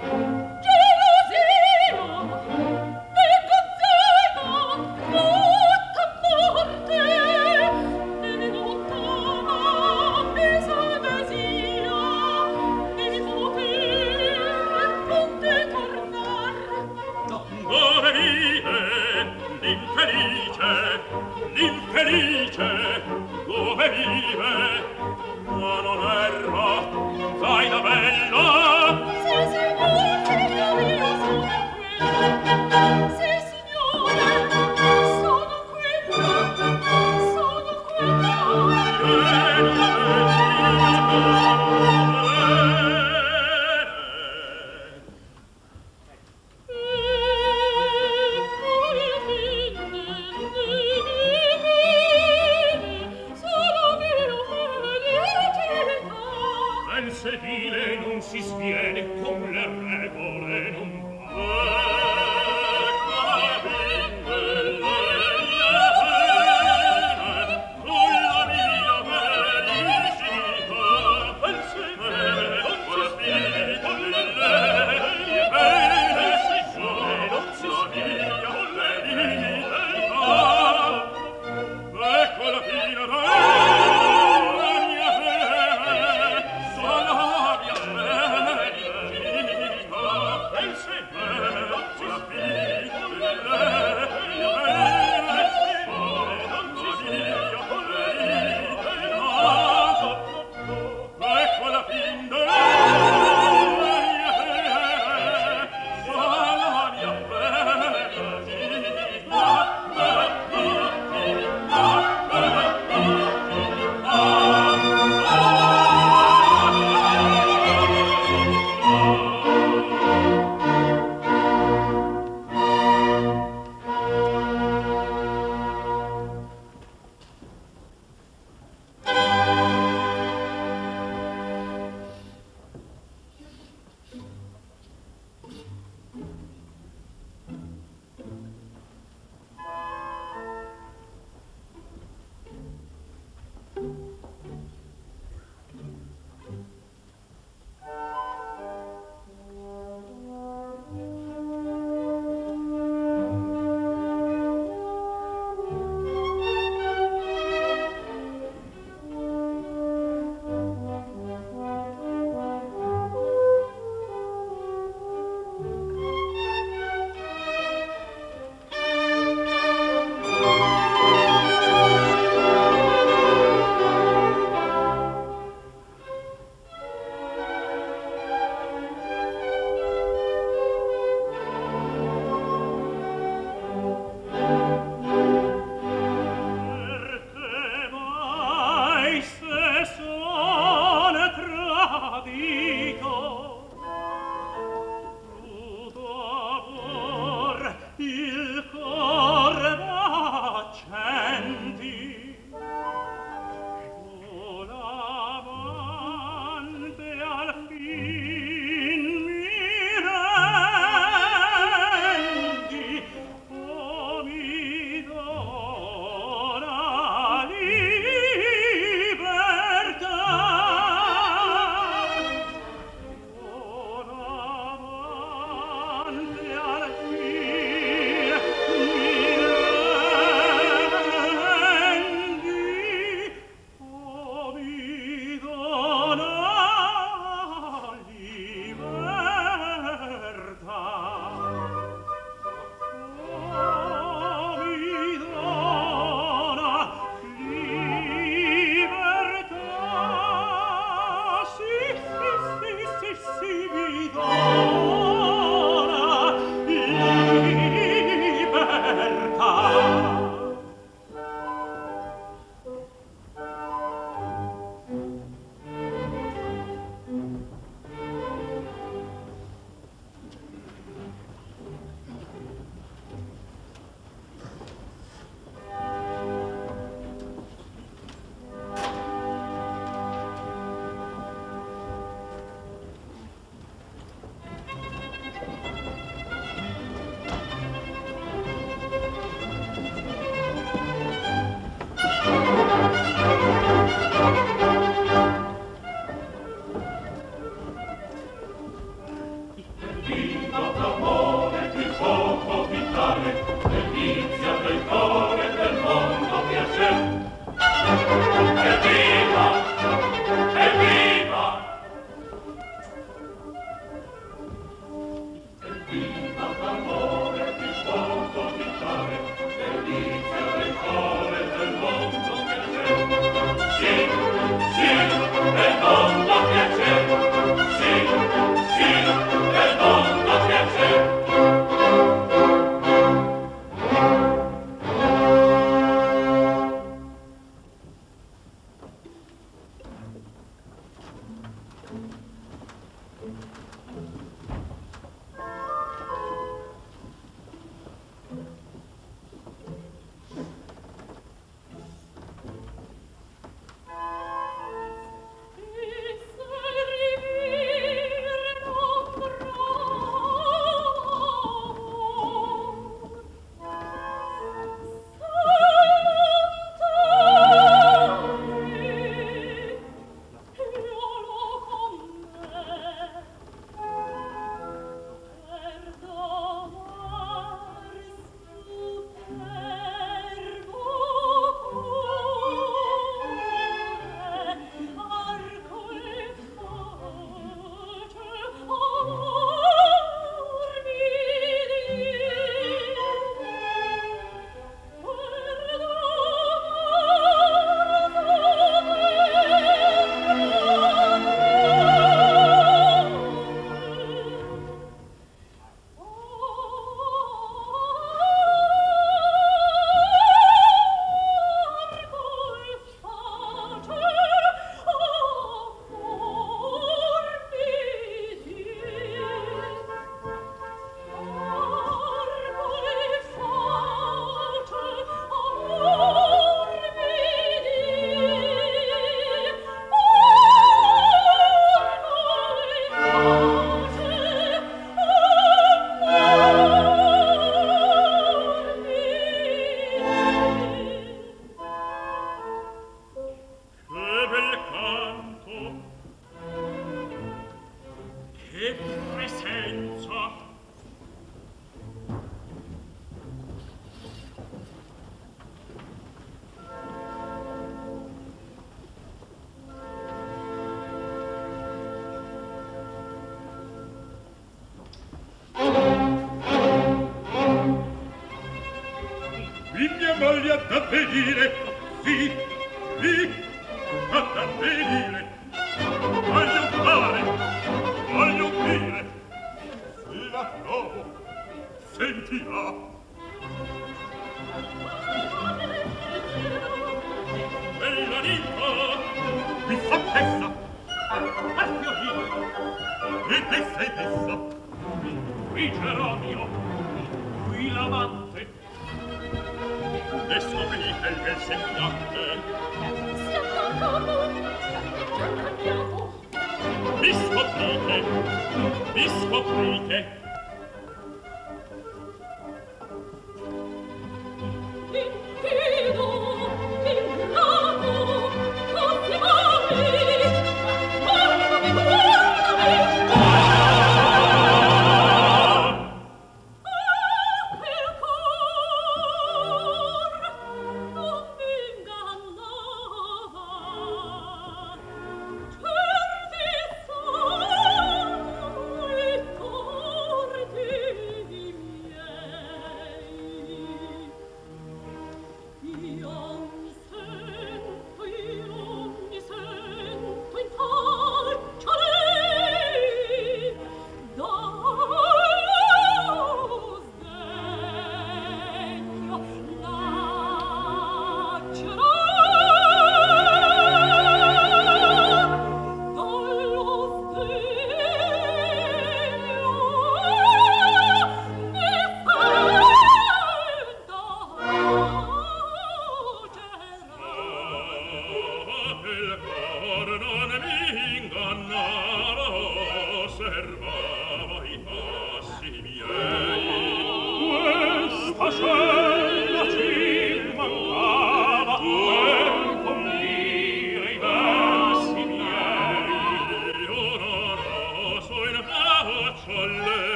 gelosia vengo zeta rotta morte e lontana pesadesia e poter con te tornar. Dove vive l'infelice, dove vive? Ma non erro, Zaida bella. Sì, signore, io sono quella. Sì, signore, sono quella. Ben sedile non si sviene, con le regole non va. Voglia d'avvenire, sì, sì, d'avvenire. Voglio fare, voglio dire, se la trovo, sentirà. Bella ninfa, mi sottessa, al fiorino, ed essa, qui Geronio, qui l'amante, e scoprite il bel sembiante. Mi scoprite, mi scoprite.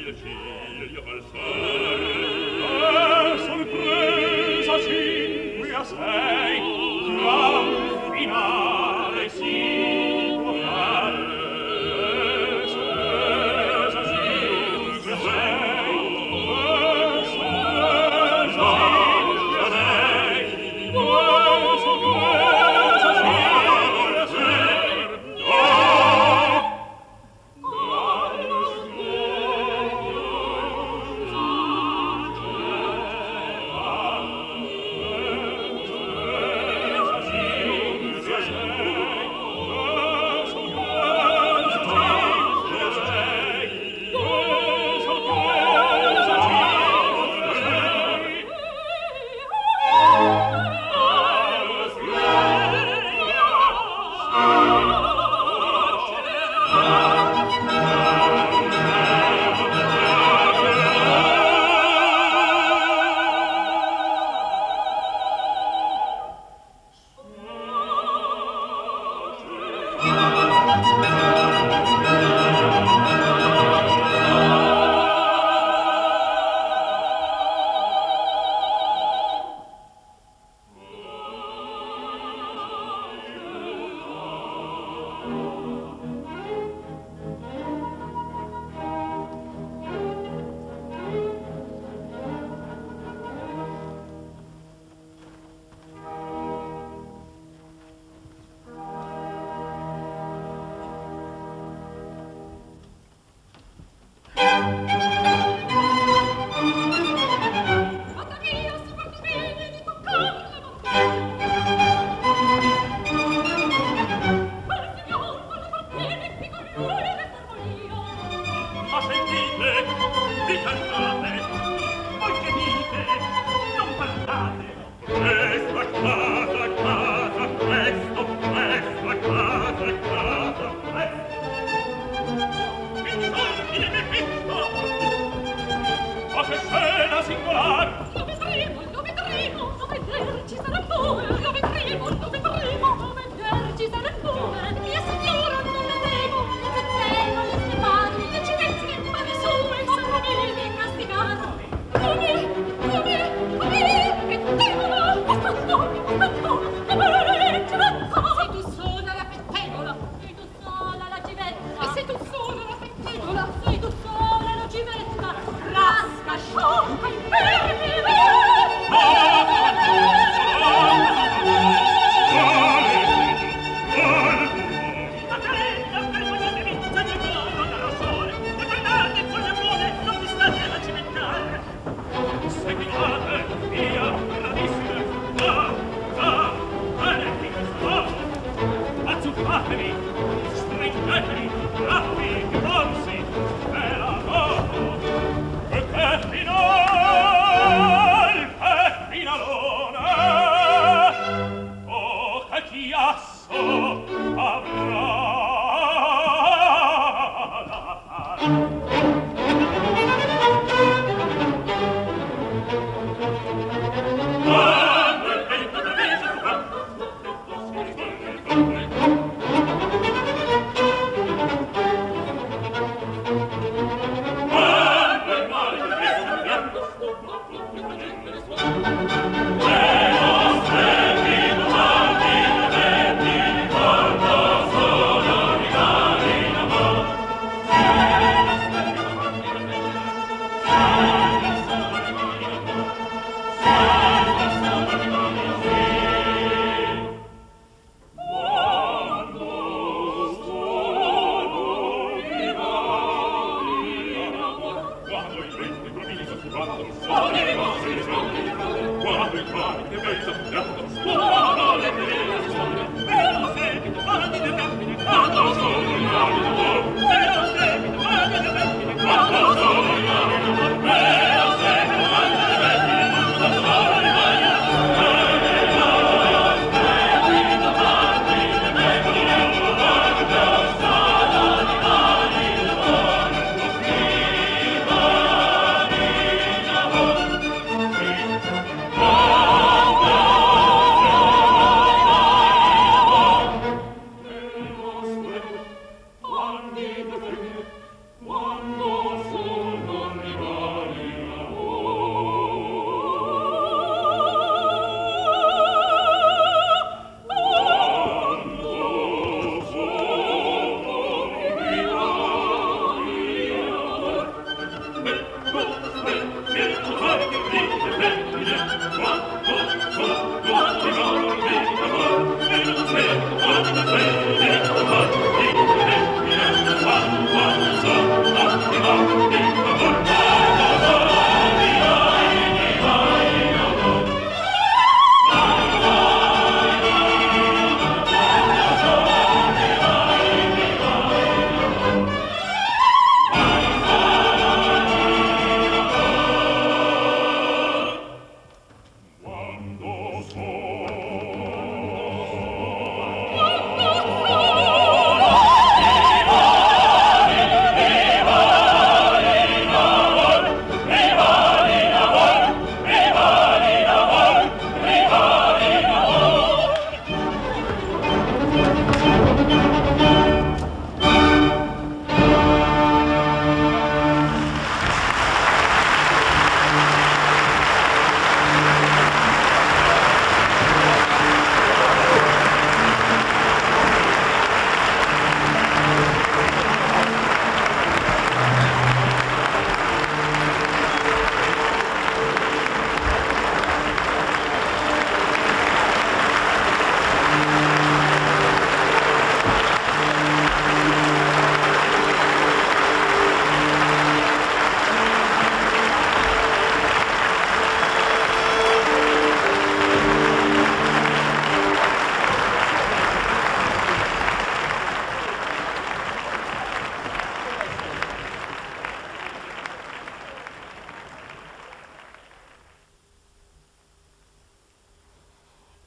il ciglio col sole. Sorpresa 5 a 6, gran finale si può fare. Sorpresa 5 a 6,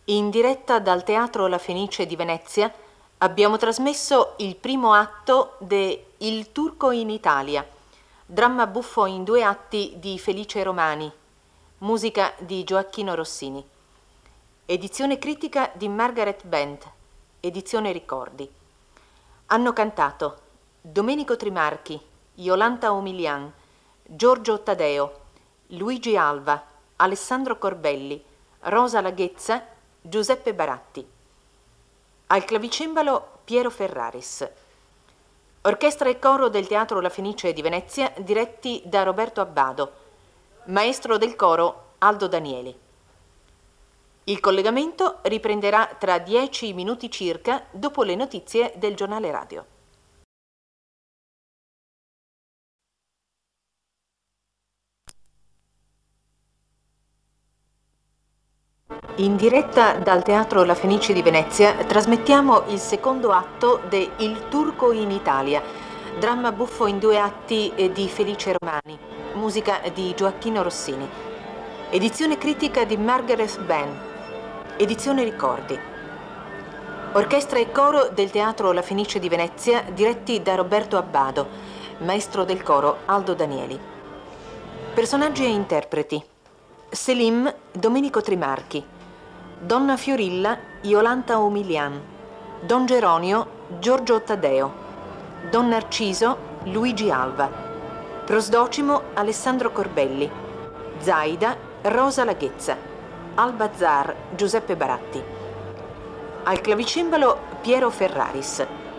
In diretta dal Teatro La Fenice di Venezia abbiamo trasmesso il primo atto de Il Turco in Italia, dramma buffo in 2 atti di Felice Romani, musica di Gioacchino Rossini. Edizione critica di Margaret Bent, edizione Ricordi. Hanno cantato Domenico Trimarchi, Jolanta Omilian, Giorgio Taddeo, Luigi Alva, Alessandro Corbelli, Rosa Laghezza, Giuseppe Baratti. Al clavicembalo Piero Ferraris. Orchestra e coro del Teatro La Fenice di Venezia diretti da Roberto Abbado. Maestro del coro Aldo Danieli. Il collegamento riprenderà tra 10 minuti circa dopo le notizie del giornale radio. In diretta dal Teatro La Fenice di Venezia trasmettiamo il secondo atto de Il Turco in Italia, dramma buffo in 2 atti di Felice Romani, musica di Gioacchino Rossini. Edizione critica di Margaret Bent, edizione Ricordi. Orchestra e coro del Teatro La Fenice di Venezia diretti da Roberto Abbado, maestro del coro Aldo Danieli. Personaggi e interpreti: Selim, Domenico Trimarchi; Donna Fiorilla, Jolanta Omilian; Don Geronio, Giorgio Taddeo; Don Narciso, Luigi Alva; Prosdocimo, Alessandro Corbelli; Zaida, Rosa Laghezza; Albazzar, Giuseppe Baratti. Al clavicembalo Piero Ferraris.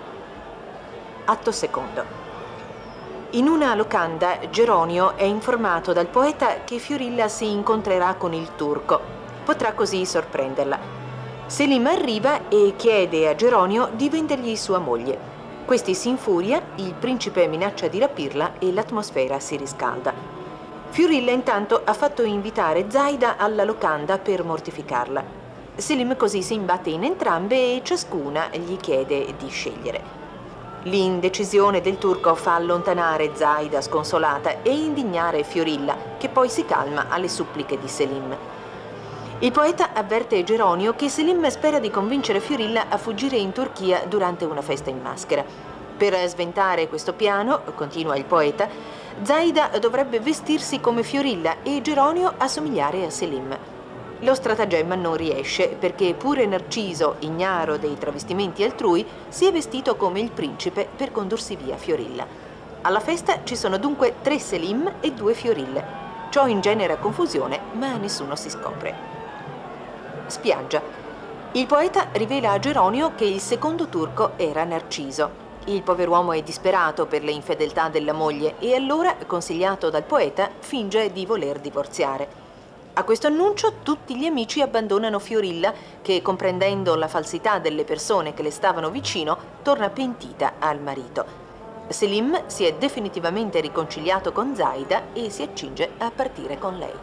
Atto secondo. In una locanda Geronio è informato dal poeta che Fiorilla si incontrerà con il turco. Potrà così sorprenderla. Selim arriva e chiede a Geronio di vendergli sua moglie. Questi si infuria, il principe minaccia di rapirla e l'atmosfera si riscalda. Fiorilla intanto ha fatto invitare Zaida alla locanda per mortificarla. Selim così si imbatte in entrambe e ciascuna gli chiede di scegliere. L'indecisione del turco fa allontanare Zaida sconsolata e indignare Fiorilla, che poi si calma alle suppliche di Selim. Il poeta avverte Geronio che Selim spera di convincere Fiorilla a fuggire in Turchia durante una festa in maschera. Per sventare questo piano, continua il poeta, Zaida dovrebbe vestirsi come Fiorilla e Geronio assomigliare a Selim. Lo stratagemma non riesce perché pure Narciso, ignaro dei travestimenti altrui, si è vestito come il principe per condursi via Fiorilla. Alla festa ci sono dunque 3 Selim e 2 Fiorille. Ciò ingenera confusione, ma nessuno si scopre. Spiaggia. Il poeta rivela a Geronio che il secondo turco era Narciso. Il pover'uomo è disperato per le infedeltà della moglie e allora, consigliato dal poeta, finge di voler divorziare. A questo annuncio tutti gli amici abbandonano Fiorilla che, comprendendo la falsità delle persone che le stavano vicino, torna pentita al marito. Selim si è definitivamente riconciliato con Zaida e si accinge a partire con lei.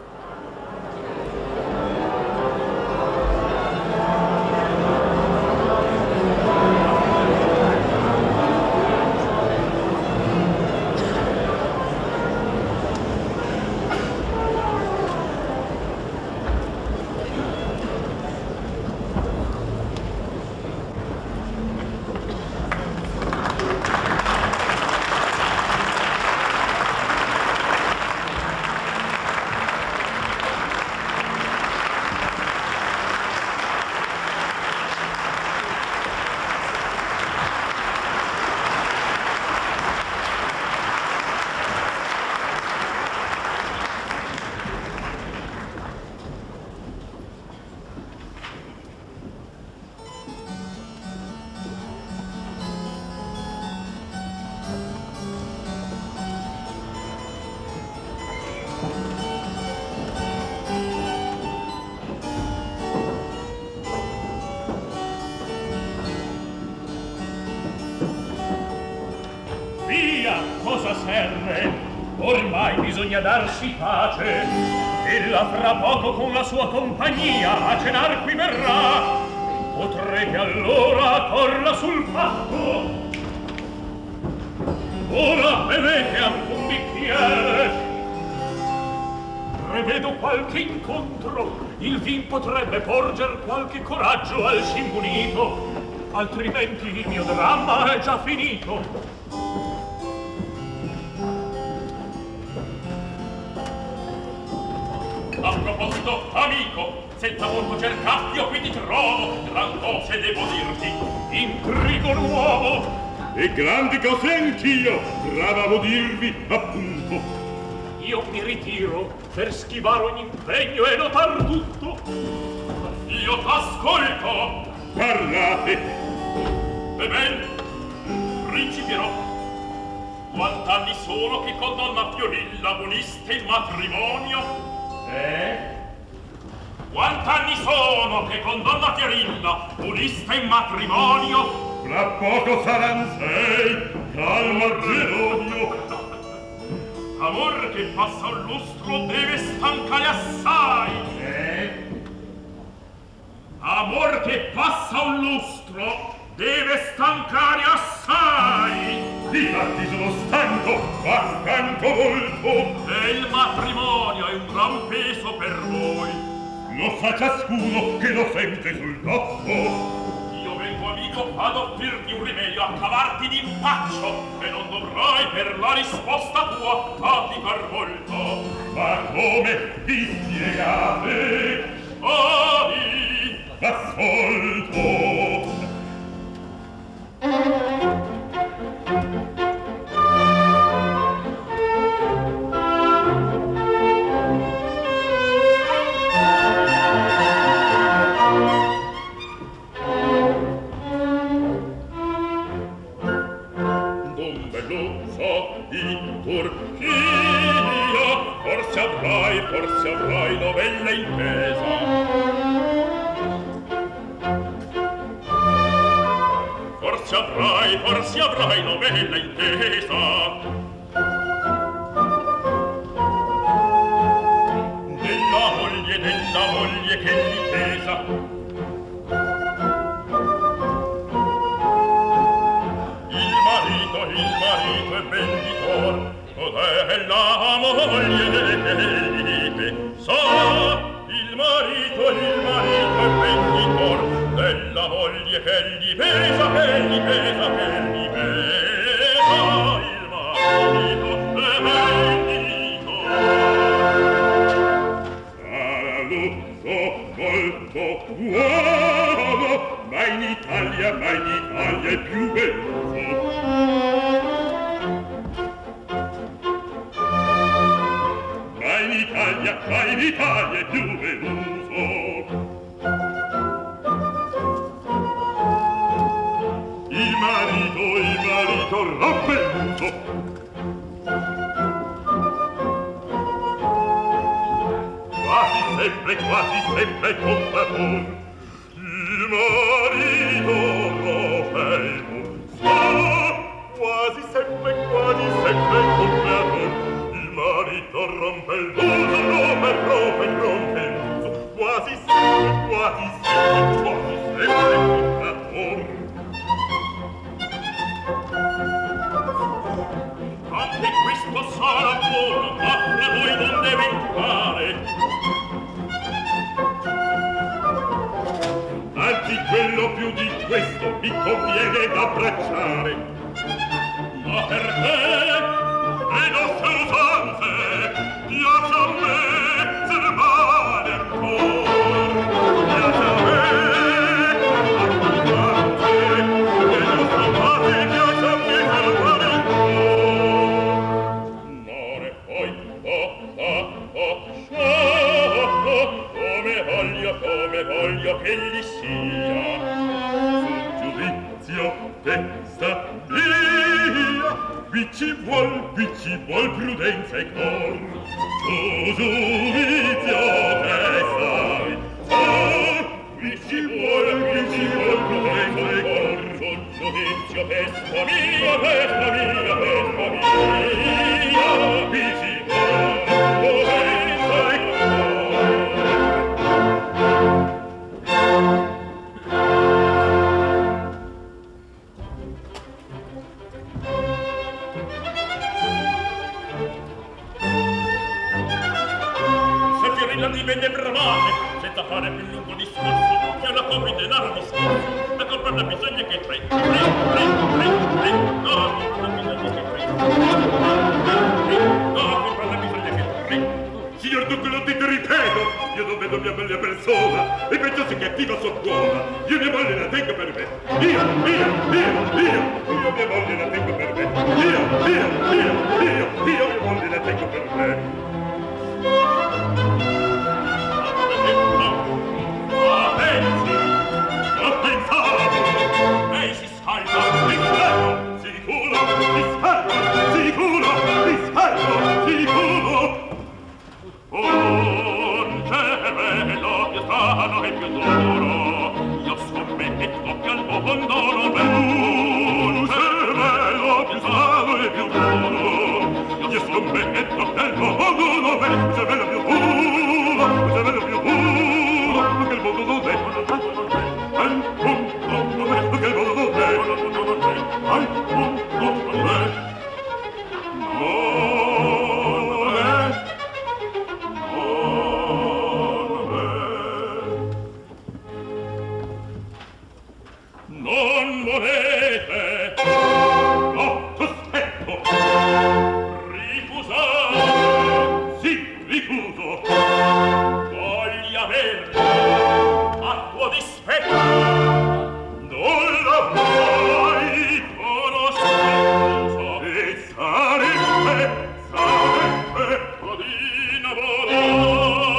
Cosa serve? Ormai bisogna darsi pace. Ella fra poco con la sua compagnia a cenar qui verrà. Potrete allora torla sul fatto. Ora bevete anche un bicchiere. vedo qualche incontro, il vin potrebbe porger qualche coraggio al scimunito, altrimenti il mio dramma è già finito. A proposito, amico, senza molto cercarti io qui ti trovo, gran cose devo dirti. Intrigo nuovo! E grandi cose anch'io bravavo dirvi, appunto. Io mi ritiro per schivare ogni impegno e notar tutto. Io t'ascolto. Parlate. E ben, principierò. Quant'anni sono che con donna Fiorilla voliste il matrimonio? Quant'anni sono che con donna Fiorilla voliste il matrimonio? Fra poco saran 6, calma Geronio. Amor che passa un lustro deve stancare assai. Amor che passa un lustro deve stancare assai. Difatti sono stanco, ma stanco molto. E il matrimonio è un gran peso per voi. Lo sa ciascuno che lo sente sul dosso. Io vengo amico ad offrirti un rimedio, a cavarti d'impaccio, e non dovrai per la risposta tua faticar molto. Ma come vi spiegate? Ascolto. Forse avrai novella intesa. Forse avrai novella intesa. Della moglie che li pesa. Il marito è benditor, della moglie che li pesa. Il marito è benditor, della moglie che li pesa, che li pesa, che li pesa. Il marito è benditor. Sarà l'uso molto uomo, ma in Italia è più veloce. Ma in Italia è più veloce. Il marito rompe il muso. Quasi sempre con favor. Il marito rompe il muso. Quasi sempre con favor. Il marito rompe il muso, rompe il muso. Quasi sempre con favor. Anche questo sarà buono, ma fra voi non deve entrare. Anzi, quello più di questo mi conviene d'abbracciare. Ma perché? Le nostre usanze piace a me serbare ancora. Piace a me accordarsi. Le nostre usanze piace a me serbare ancora. Non è poi come voglio che gli sia. Sul giudizio testa mia, qui ci vuol prudenza e cor. Sul giudizio testa mia, qui ci vuol prudenza e cor. Sul giudizio testa mia, qui ci vuol prudenza e la rivende bravate, senza fare più lungo discorso, che una copia di denaro mi scorso. Da comprarla bisogna che tre, no, comprarla bisogna che tre. No, comprarla bisogna che tre. Signor Duca, lo dite, ripeto, io non vedo mia bella persona, e penso che attiva sua buona, io mia moglie la tengo per me, io mia moglie la tengo per me, io mia moglie la tengo per me. Ho pensato, lei si scalda, Sicuro, bello, più strano e più duro, io scommetto che al mondo bello, più strano e più duro, io scommetto che al mondo bello, più bello più duro, che il mondo non è, non volete, no, sospetto, rifusate, sì, rifiuto, voglia avere a tuo dispetto, non la vuoi, conoscenza, e sarebbe di innamorarla.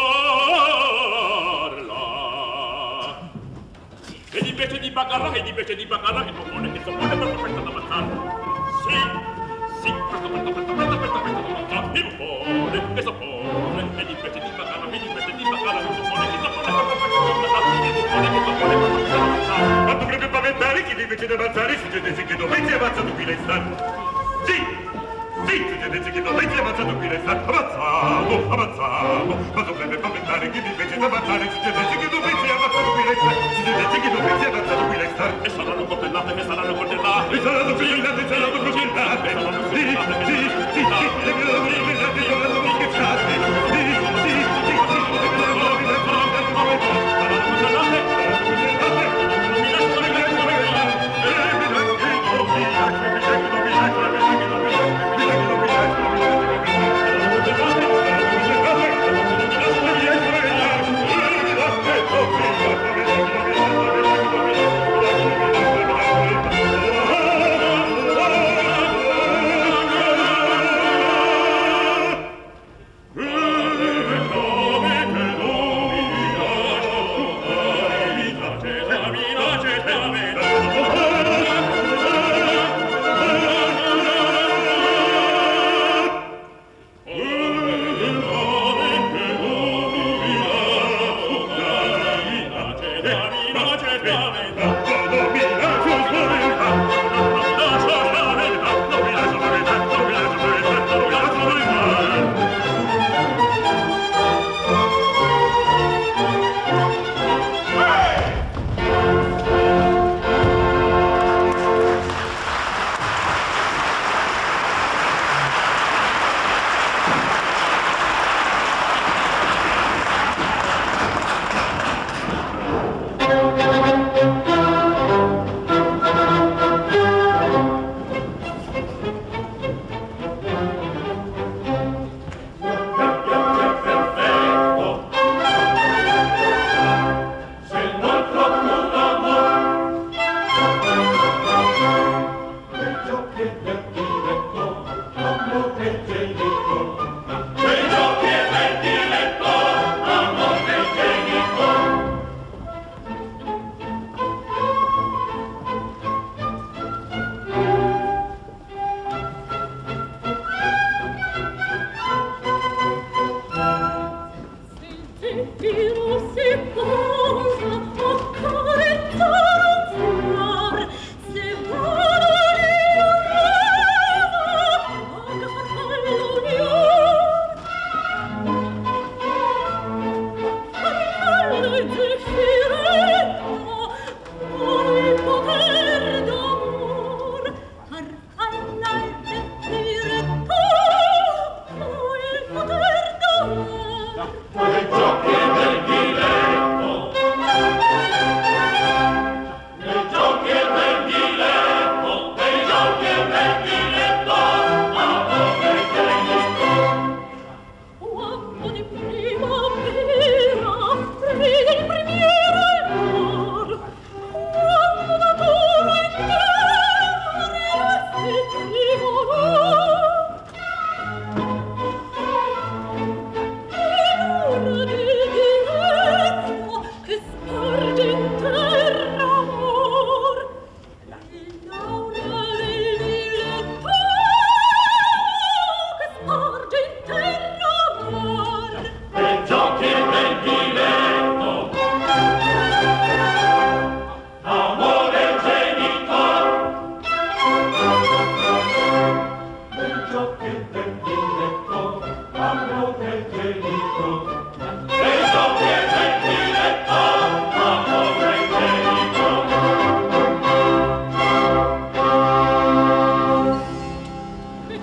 Ed invece di pagarla, che propone che soppone per perfetta da ammazzarla. Sì, questo da ammazzarla. E propone che soppone, ed invece di pagarla, che soppone che soppone per perfetta da ammazzarla. E propone che soppone per perfetta da ammazzarla. Ma dovrebbe paventare che invece di avanzare succedesse che dovete avanzato qui lei sta. Sì, succedesse che dovete avanzato qui lei sta. Avanzato. Ma dovrebbe paventare che invece di avanzare succedesse che dovete avanzato qui lei sta. Succedesse che dovete avanzato qui lei sta. E saranno coltellate, e saranno coltellate. E saranno coltellate, e saranno coltellate. Sì, le mie coltellate saranno coltellate.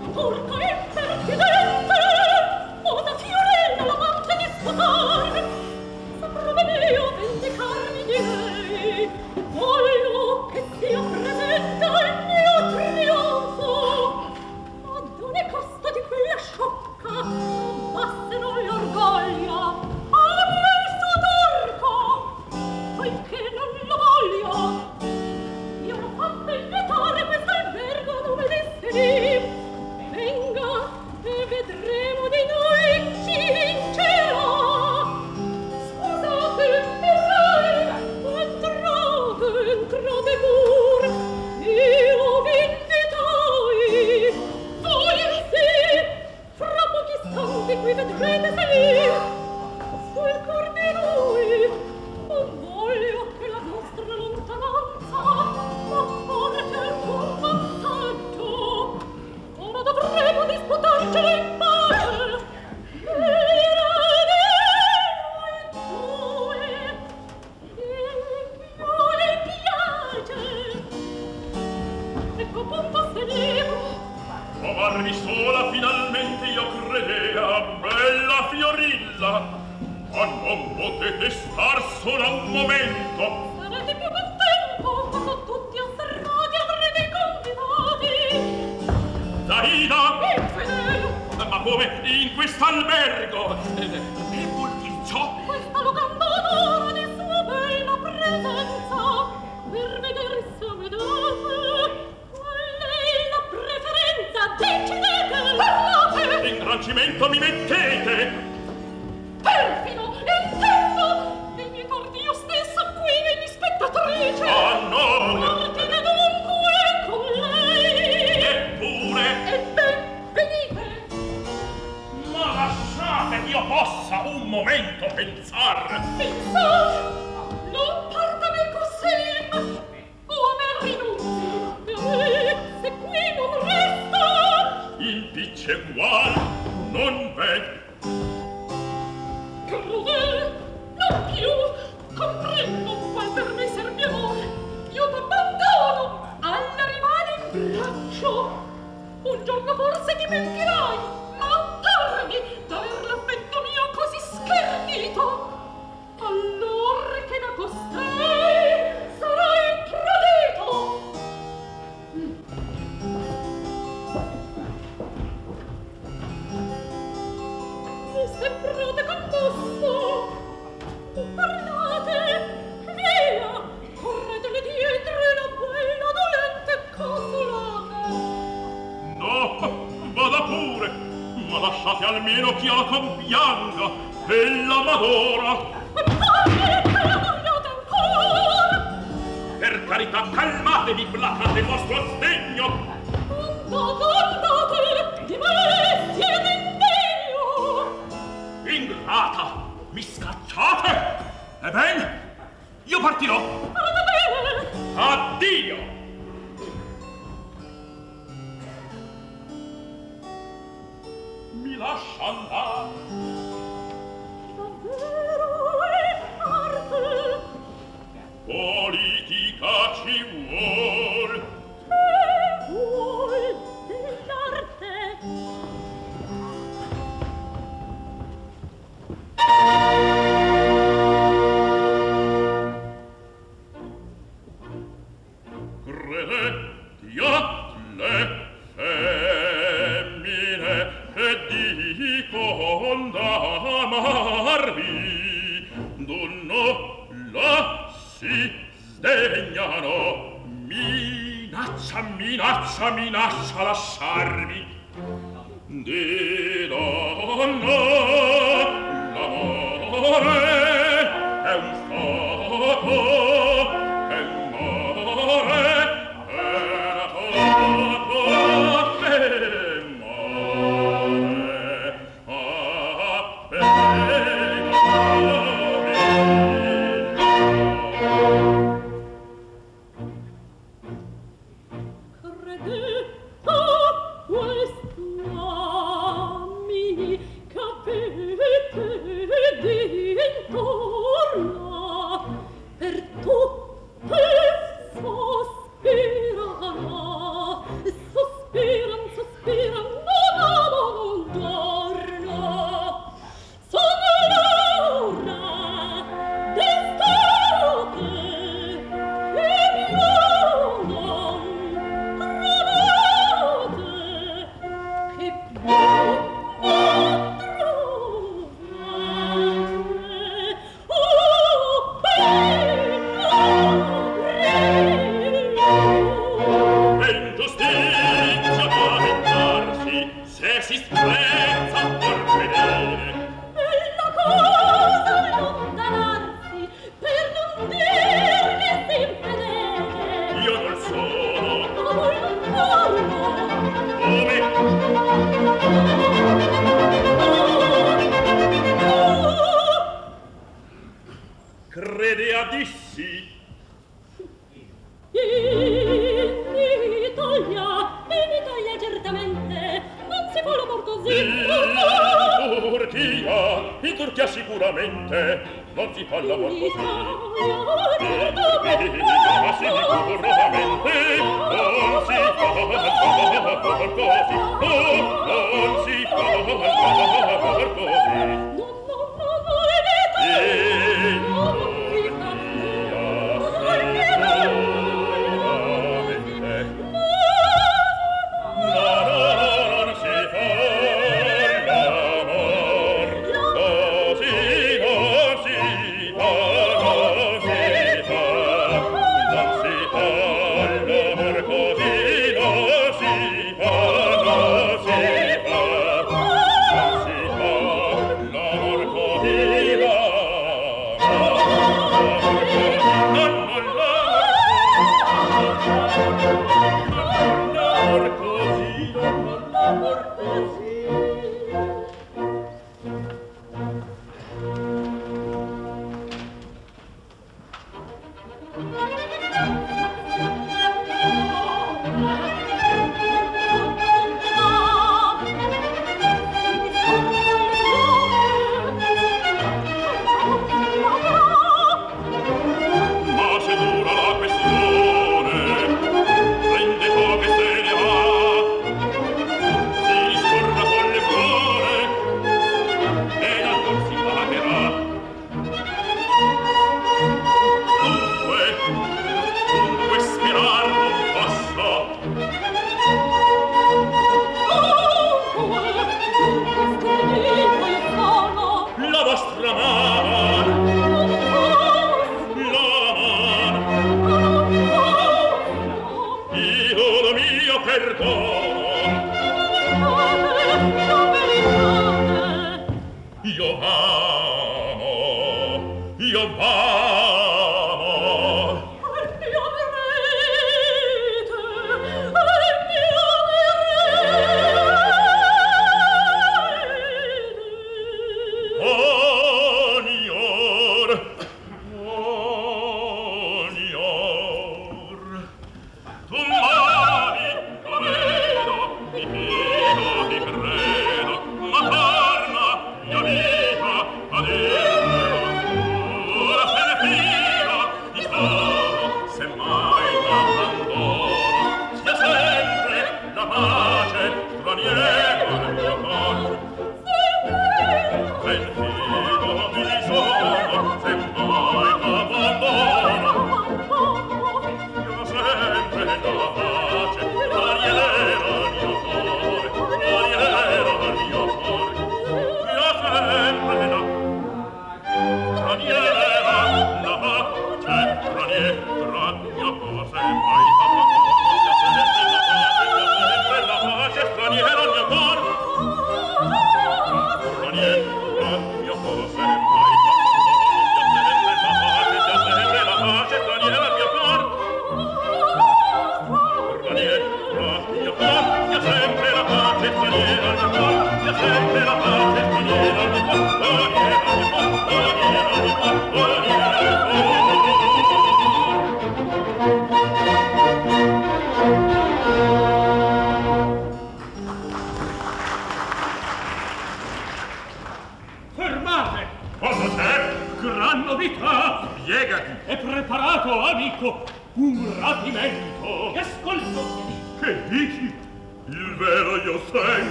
porco impertinente, osa Fiorella l'amante di sposare, s'approva mio vendicarmi di lei, voglio che sia presente al mio trionfo, ad ogni costo di quella sciocca abbassero l'orgoglio, abbia il suo torco, poiché non lo voglio. Io non fatto invitare questo albergo dove destini. Venga e vedremo di noi chi vincerà. Scusate, entrate pur. Io vi invitai. Voi sì, fra pochi istanti qui vedrete salir sul cor di noi. Non voglio che la vostra lontananza m'apporti alcun vantaggio. Ora dovremo disputarcelo in pace. Le piace. Ecco appunto sedemo. Trovarmi sola finalmente io credea, bella Fiorilla, ma non potete star sola un momento. Sarete più contento quando tutti osservati avrete convidati. Zaida! Infedele! Ma come? In quest'albergo? Che vuol dir ciò? Questa locanda d'ora di sua bella presenza per vedere samedate qual è la preferenza. Decidete, parlate! In grancimento mi mettete! Perfido, intendo! E mi guardi io stesso qui negli spettatrice! Ah, no! Ordine dunque con lei! Eppure! E ben, venite! Ma lasciate che io possa un momento pensar! Pensate! Non parta nel così! O a me rinunzi! E se qui non resta! Il picce ugual non ved. Crudele, non più! Comprendo qual per me serve amore! Io t'abbandono alla rimane in braccio! Un giorno forse ti mentirai, ma tardi d'aver l'affetto mio così schernito! Allor che da costei sarai tradito! Mi sembrate commosso! Parlate! Via! Corretele dietro la bella dolente consolate! No, vada pure, ma lasciate almeno che io la compianga e la m'adora. Parli che la vogliate ancora! Per carità, calmatevi, placate il vostro sdegno. Andate, di me siete indegno! Ingrata, mi scacciate? Ebbene, io partirò. Farete bene! Addio! Mi lascia andare. Davvero è arte! Politica ci vuol. Che vuoi dell'arte? Credete io le femmine e dico d'amarvi, d'uno la si sdegnano, minaccia lasciarmi. Di donna l'amore è un fuoco che muore, è una foto che muore, appena Credete a quest'uomo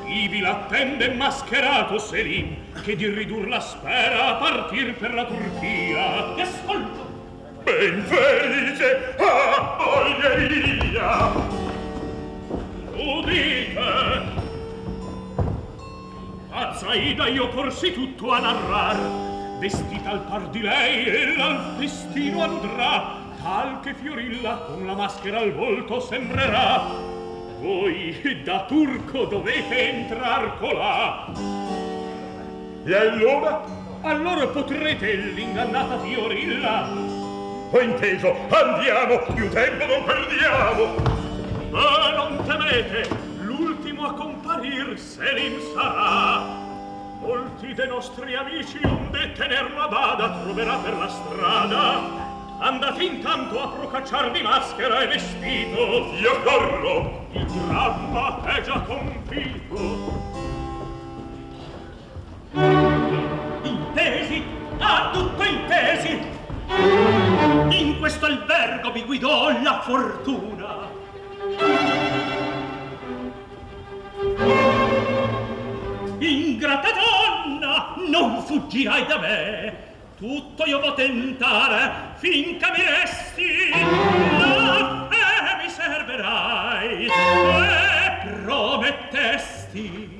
ivi l'attende mascherato Selim, che di ridur la spera a partir per la Turchia. Ti ascolto. Ben felice a voglieria. Udite, a Zaida io corsi tutto a narrar, vestita al par di lei ella al festino andrà, tal che Fiorilla con la maschera al volto sembrerà. Voi da turco dovete entrar colà. E allora? Allora potrete l'ingannata Fiorilla. Ho inteso, andiamo, più tempo non perdiamo. Ma non temete, l'ultimo a comparir Selim sarà. Molti dei nostri amici onde tenerlo a bada troverà per la strada. Andate intanto a procacciarvi maschera e vestito. Io corro. Il dramma è già compito. Intesi, a tutto intesi. In questo albergo vi guidò la fortuna. Ingrata donna, non fuggirai da me. Tutto io vo tentare finché mi resti. La fe mi serverai e promettesti.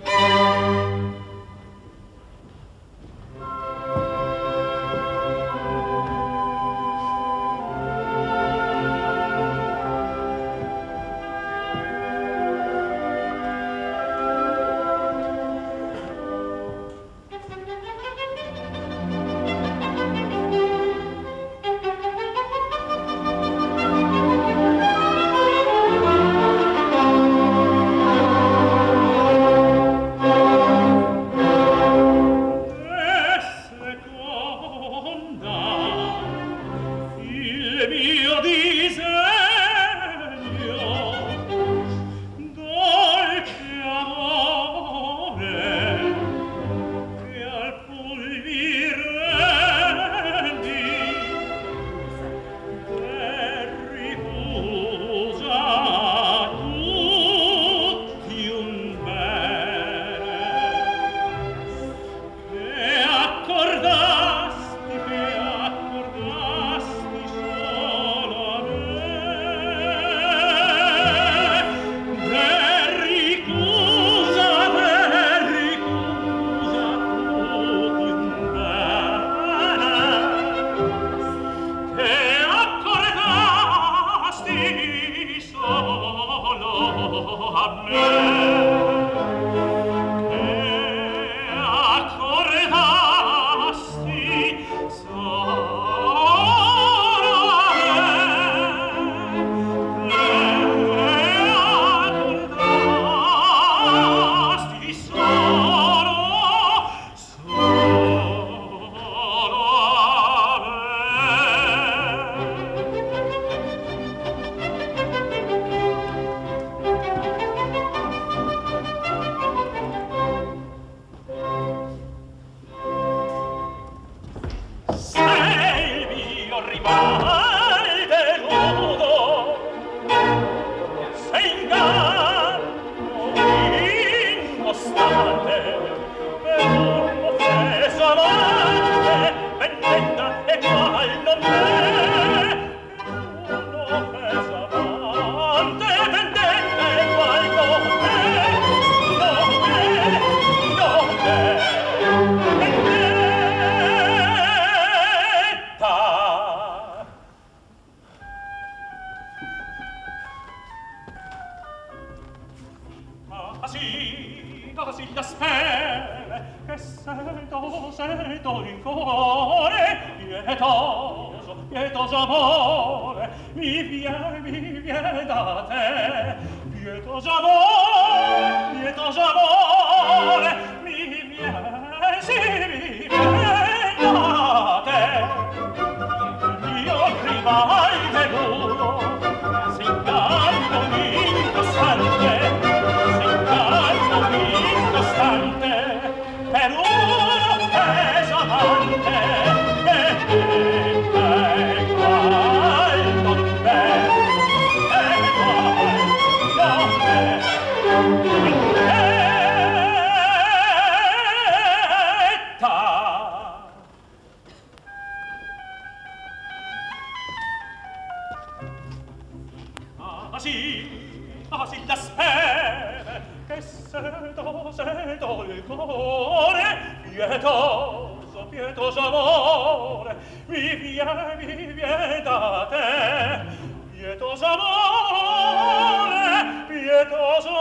se do il cuore, pietoso, pietoso amore, mi viene da te, pietoso amore, pietoso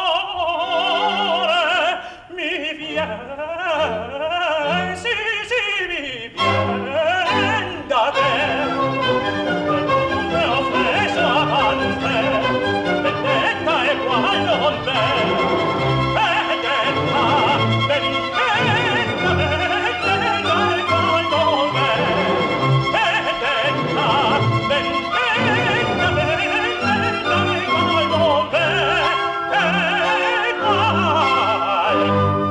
amore, mi viene, sì, mi viene da te. Te ho preso amante, vendetta e guai non me, vendetta, vendetta, vendetta e guai non me, vendetta, vendetta, vendetta e guai non me, e guai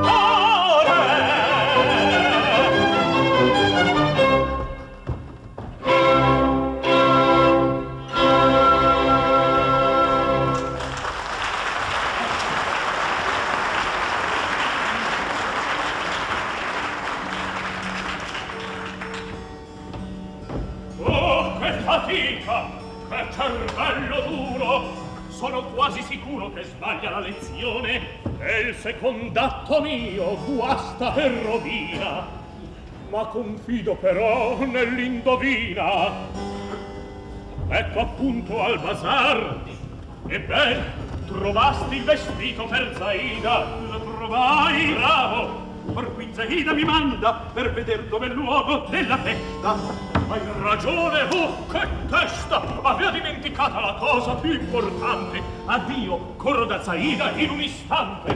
fatica, che cervello duro! Sono quasi sicuro che sbaglia la lezione e il secondatto mio guasta e rovina. Ma confido però nell'indovina. Ecco appunto al bazar. Ebbene, trovasti il vestito per Zaida? Lo trovai? Bravo! Per cui Zaida mi manda per veder dove è il luogo della festa. Hai ragione, oh, che testa! Aveva dimenticata la cosa più importante. Addio, corro da Zaida in un istante.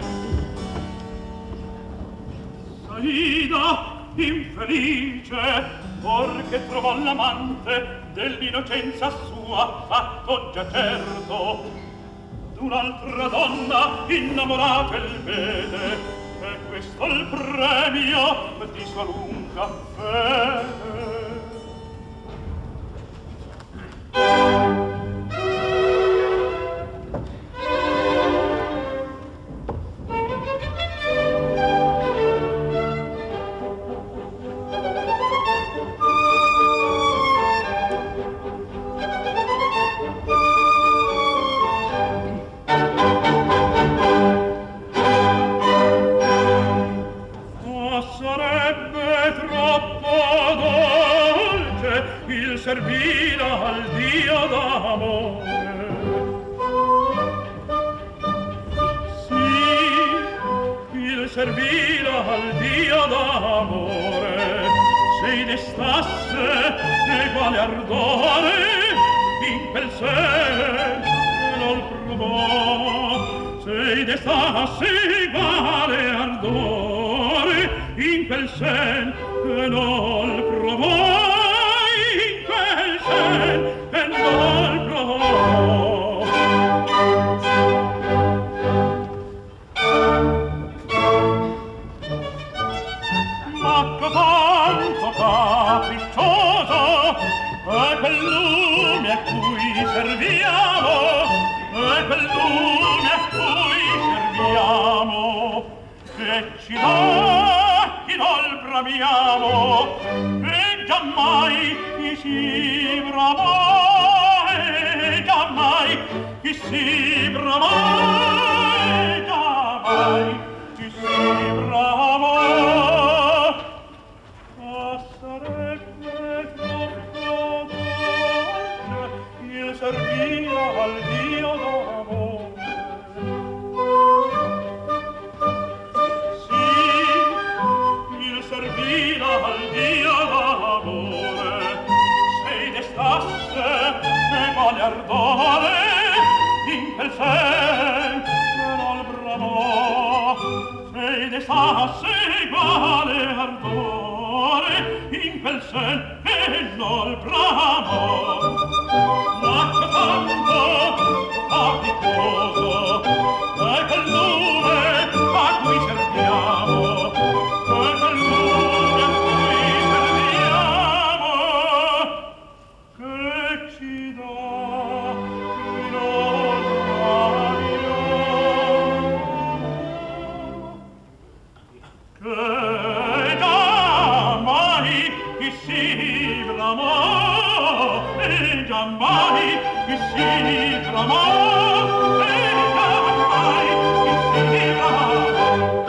Zaida, infelice, perché trovò l'amante dell'innocenza sua fatto già certo. D'un'altra donna innamorata il vede, e questo il premio di sua lunga fede. Sarebbe troppo dolce il servire al Dio d'amore. Sì, il servire al Dio d'amore, se destasse eguale ardore in quel sen non provò, se destasse eguale ardore in quel sen che non provò, in quel sen che non provò. Ma tanto capriccioso è quel lume a cui serviamo, è quel lume a cui serviamo, che ci dà il bramiamo, e giammai chi si bramò, e giammai chi si bramò, e giammai chi si bramò. Ma sarebbe troppo dolce il servire al Dio d'amore. Servire al Dio d'amore, se destasse eguale ardore in quel sen non bramò, se destasse eguale ardore in quel sen non bramò. Ma che tanto faticoso è quel lume a cui serviamo, giammai che si bramò, e giammai che si bramò.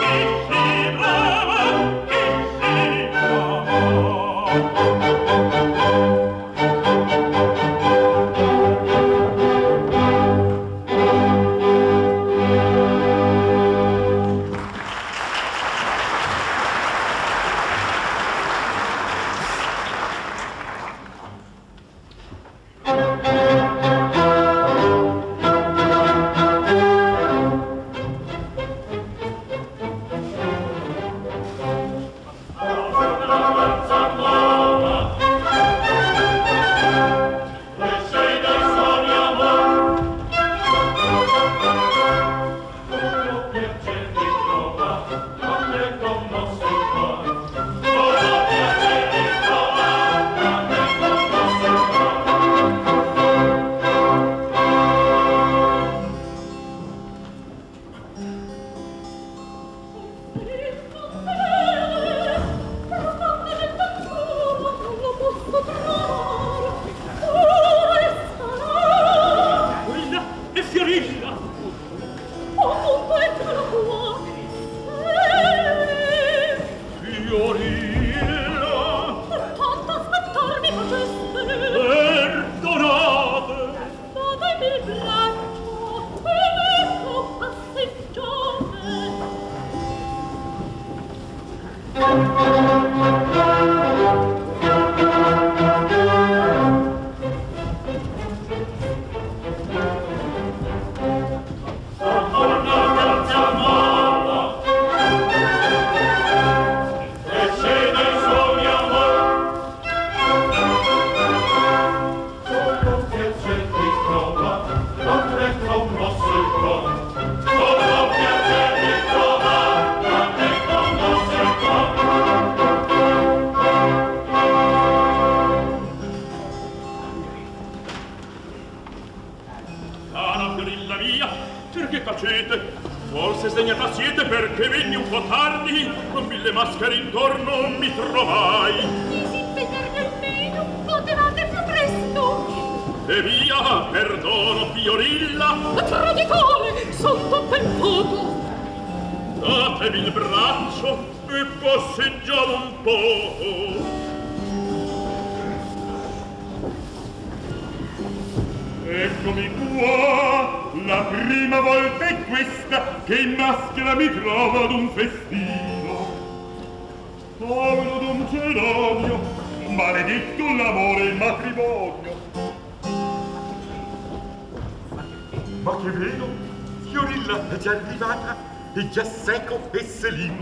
mille maschere intorno mi trovai. Disimpegnermi almeno, potevate più presto. E via, perdono, Fiorilla. Traditore, son tutto in fuoco. Datemi il braccio e passeggiamo un po'. Eccomi qua, la prima volta è questa che in maschera mi trovo ad un festino. Povero Don Geronimo, maledetto l'amore e il matrimonio. Ma che vedo? Fiorilla è già arrivata, è già secco e Selim.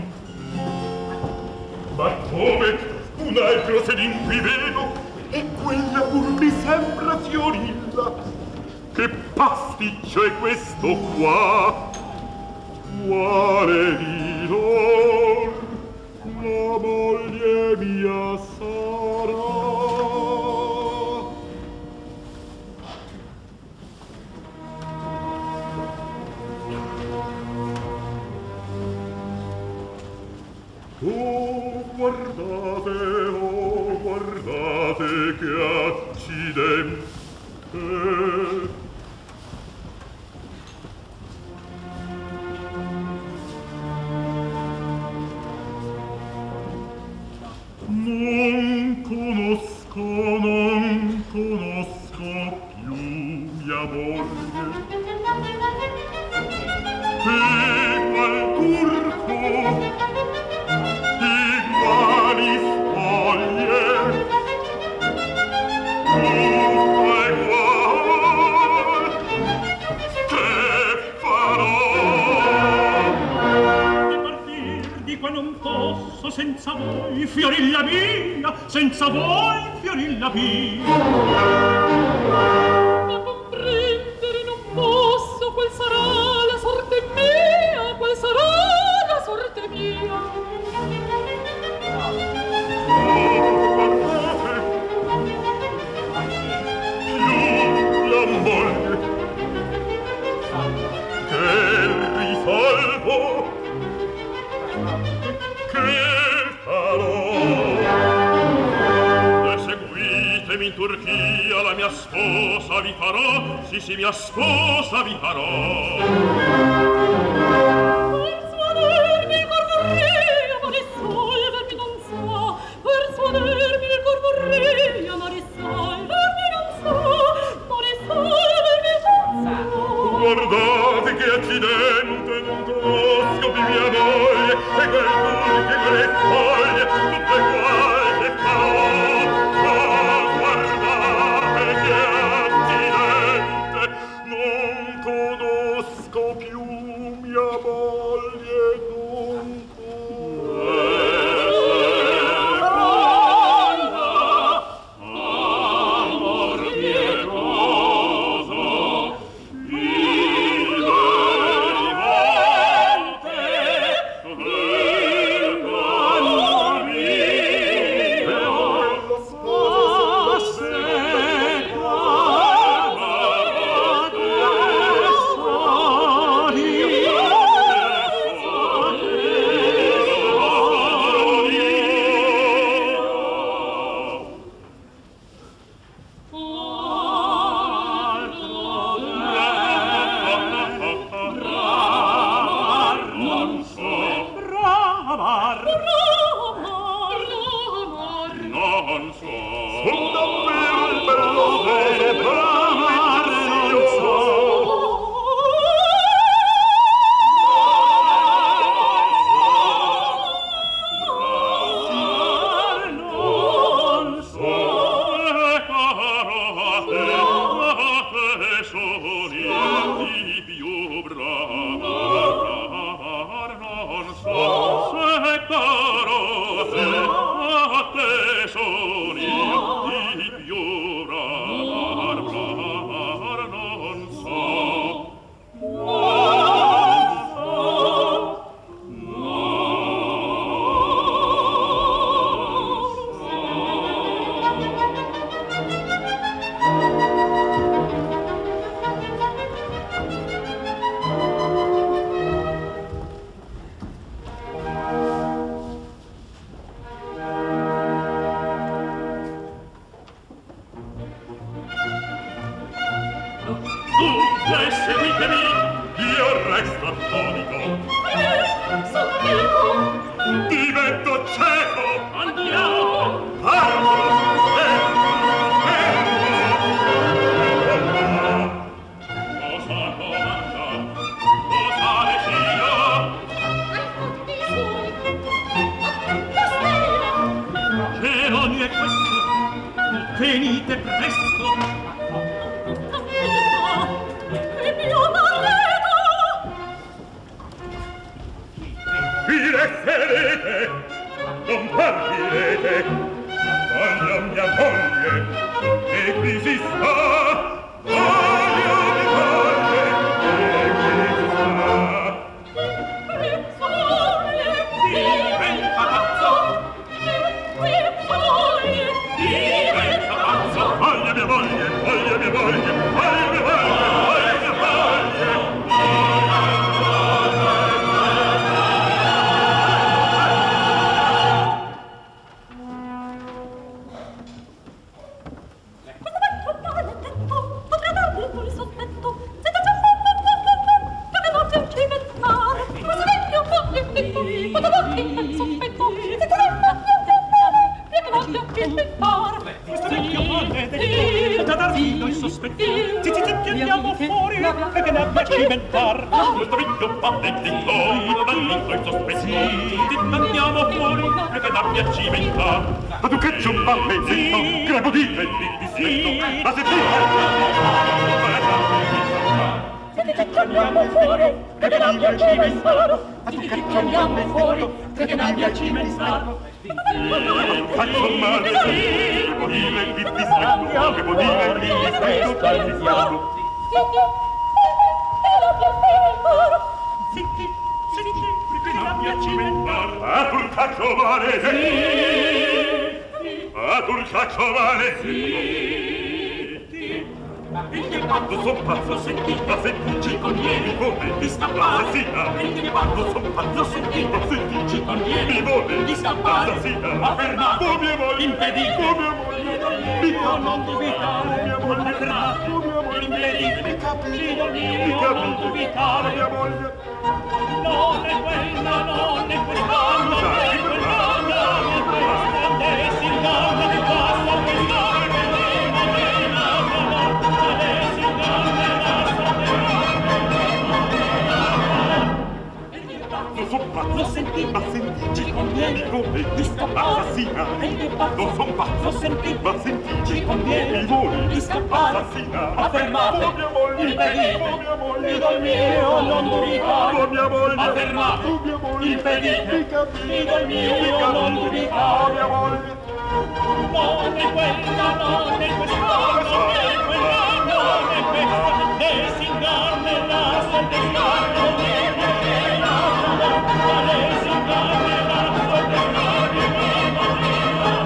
Ma come? Un altro Selim qui vedo, e quella pur mi sembra Fiorilla. Che pasticcio è questo qua? Quale di lor la moglie mia sarà? Oh, guardate che accidente! Non conosco più mia moglie. E qual turco di quali spoglie tutto è gual che farò. Di partir di qua non posso senza voi, Fiorilla mia, senza voi, Fiorilla mia. Ma comprendere non posso, qual sarà la sorte mia, qual sarà la sorte mia. La moglie che risolvo che farò. E seguitemi in Turchia, la mia sposa vi farò, sì, mia sposa vi farò. Per suonermi il cor vorrei, ma risolvermi non so. Per suonermi il cor vorrei, ma risolvermi non so. Ma risolvermi non so. Guardate che accidente, non conosco più mia moglie, e quel turco che quelle spoglie, tutte qual che farò. Ah, guardate che accidente, non conosco più mia moglie, non Sono e seguitemi, io resto attonito. Sono cieco. Divento cieco. Andiamo. Parlo. Cosa comanda? Cosa decido? Ai fatti suoi. Castello. Che ogni è questo? Venite presto. Il mio marito. Vi resterete, non partirete, voglio mia moglie, e qui si sta. Voglio mia moglie, e qui si sta. Rizzone. Diventa pazzo. Rizzone. Diventa pazzo. Voglio mia moglie, voglio mia moglie, voglio mia moglie, voglio mia moglie. Potrà dargli un sospetto. Siete già dovevate cimentare. Ma se vedi un po' di potrà dargli un sospetto. Siete dovevate cimentare. Questo vecchio maledetto da darvino il sospetto. Zitti, andiamo fuori e che ne abbia cimentar. Questo vecchio maledetto da darvino il sospetto. Zitti, andiamo fuori e che ne abbia cimentar. Ma tu che c'è un maledetto, che di te il dispetto, ma se tu Siete che andiamo fuori e che ne abbia cimentare. Siete che andiamo fuori e che ne abbia cimentare. faccio male, che vuol dire il dispetto, che vuol dire il dispetto dal dispetto. Zitti, che ne abbia cimentar. A Turcaccio vale, a Turcaccio vale. Il mio quanto son pazzo sentito, Ma senti, ci conviene come di scappare. assassina. Il mio quanto son pazzo sentito, Ma senti, ci conviene mi vuole di scappare. assassina. Affermato, Oh mia moglie, impedite, oh mia moglie, io non dubitare. mia moglie, Affermato, oh mia moglie, impedite, io mi non capite, dubitare. mia moglie. Non è quella, non è quella, non è quella, non è quella, lei si inganna, basta che inganna, lei si inganna, basta che Non son pazzo, L'ho sentito, ma senti, ci conviene come di scappare. assassina. Egli è pazzo, Non son pazzo, l'ho sentito, ma senti, ci conviene mi vuole di scappare. assassina. Affermate, Oh mia moglie, impedite, oh mia moglie, io il mio non dubitare. oh mia moglie, Affermate, oh mia moglie, impedite, mi capite, io il mio non oh dubitare. mia moglie. Non è quella, non è questa, non è quella, non è questa, lei si inganna e lascia il descarno, lei si inganna e lascia il descarno.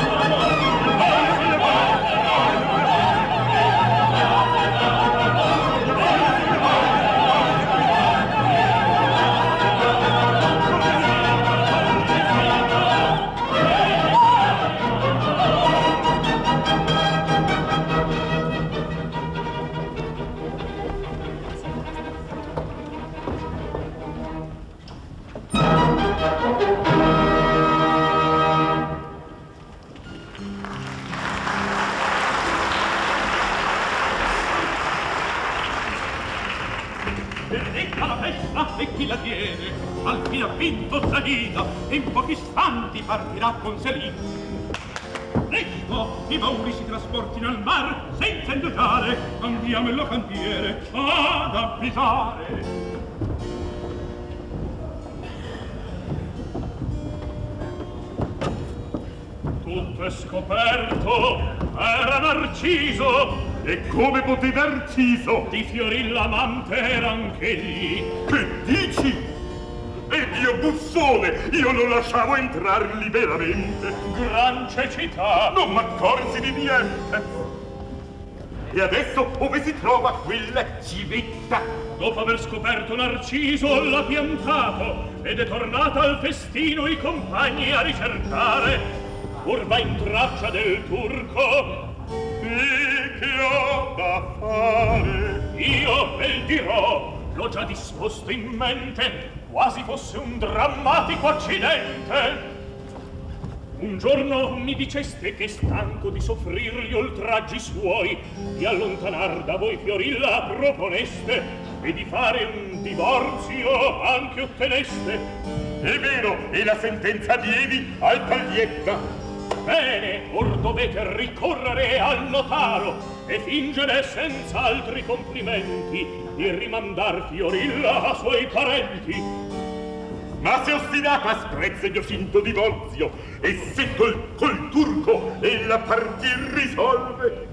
Ricca la festa e chi la tiene, al fine ha vinto Zaida e in pochi istanti partirà con Selin. Presto, i bauli si trasportino al mar senza indugiare, andiamo il locantiere ad avvisare. Tutto è scoperto, era Narciso, E come poté Narciso? di Fiorilla-amante era anch'egli. Che dici? E Dio buffone, io non lasciavo entrar liberamente. Gran cecità! Non m'accorsi di niente. E adesso ove si trova quella civetta? Dopo aver scoperto Narciso l'ha piantato ed è tornata al festino i compagni a ricercare. Pur va in traccia del turco. E che ho da fare. Io ve il dirò, l'ho già disposto in mente, quasi fosse un drammatico accidente. Un giorno mi diceste che stanco di soffrir gli oltraggi suoi, di allontanar da voi Fiorilla proponeste e di fare un divorzio anche otteneste. È vero, e la sentenza dievi al Paglietta. Bene, or dovete ricorrere al notaro e fingere senza altri complimenti di rimandar Fiorilla a suoi parenti. Ma se ostinata sprezza il mio finto divorzio e se col turco e la partir risolve.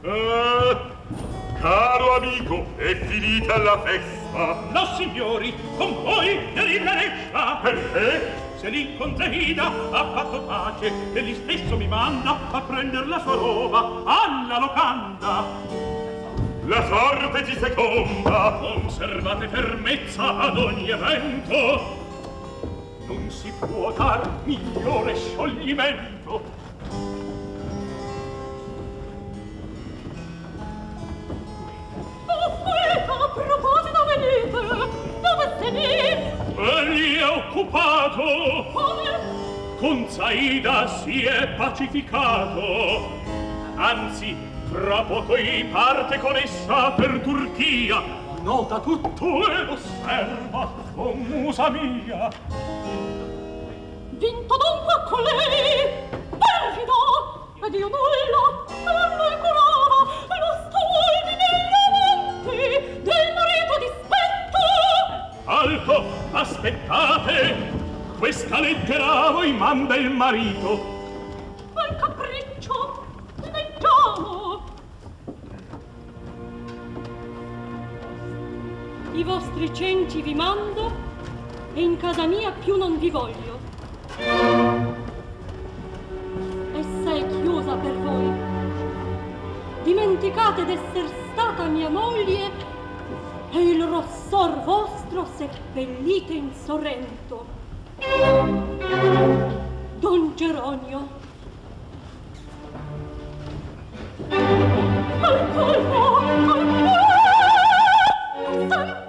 Caro amico, è finita la festa. No, signori, con voi Fiorilla resta. Perché? Se l'incontrida ha fatto pace, egli stesso mi manda a prender la sua roba alla locanda. La sorte ci seconda. Conservate fermezza ad ogni evento. Non si può dar migliore scioglimento. Aspetta, a proposito venite! Dove siete? Egli è occupato. Come? Con Zaida si è pacificato. Anzi, fra poco i parte con essa per Turchia. Nota tutto ed osserva con musa mia. Vinto dunque a colei! Perfido! Ed io nulla, non lo curava, lo stoldi negli avanti del marito dispetto! Alto, aspettate! Questa lettera a voi manda il marito. Al capriccio, leggiamo! I vostri cenci vi mando e in casa mia più non vi voglio. Essa è chiusa per voi. Dimenticate d'esser stata mia moglie e il rossor vostro seppellite in Sorrento. Don Geronio. Al colpo! Al colpo! Santo!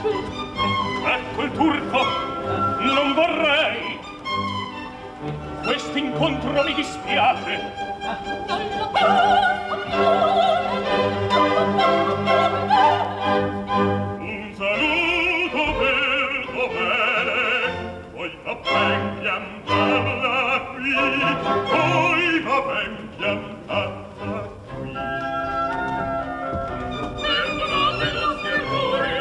Ecco il turco, non vorrei. Quest'incontro mi dispiace. Un saluto per dovere, poi va ben piantarla qui, poi va ben piantarla qui. Perdonate i nostri errori,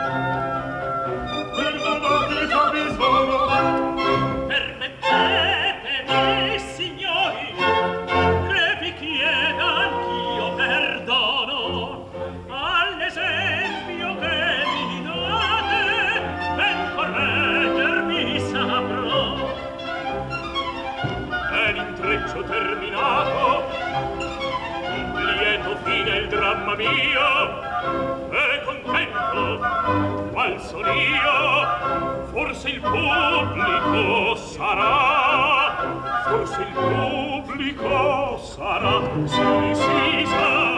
perdonate ciò che sono. Permettetemi, signori, che vi chieda anch'io perdono all'esempio che mi date, ben correggermi saprò. È l'intreccio terminato, lieto fine il dramma mio, e contento qual son io. Forse il pubblico sarà, forse il pubblico sarà, sì, sì, sarà.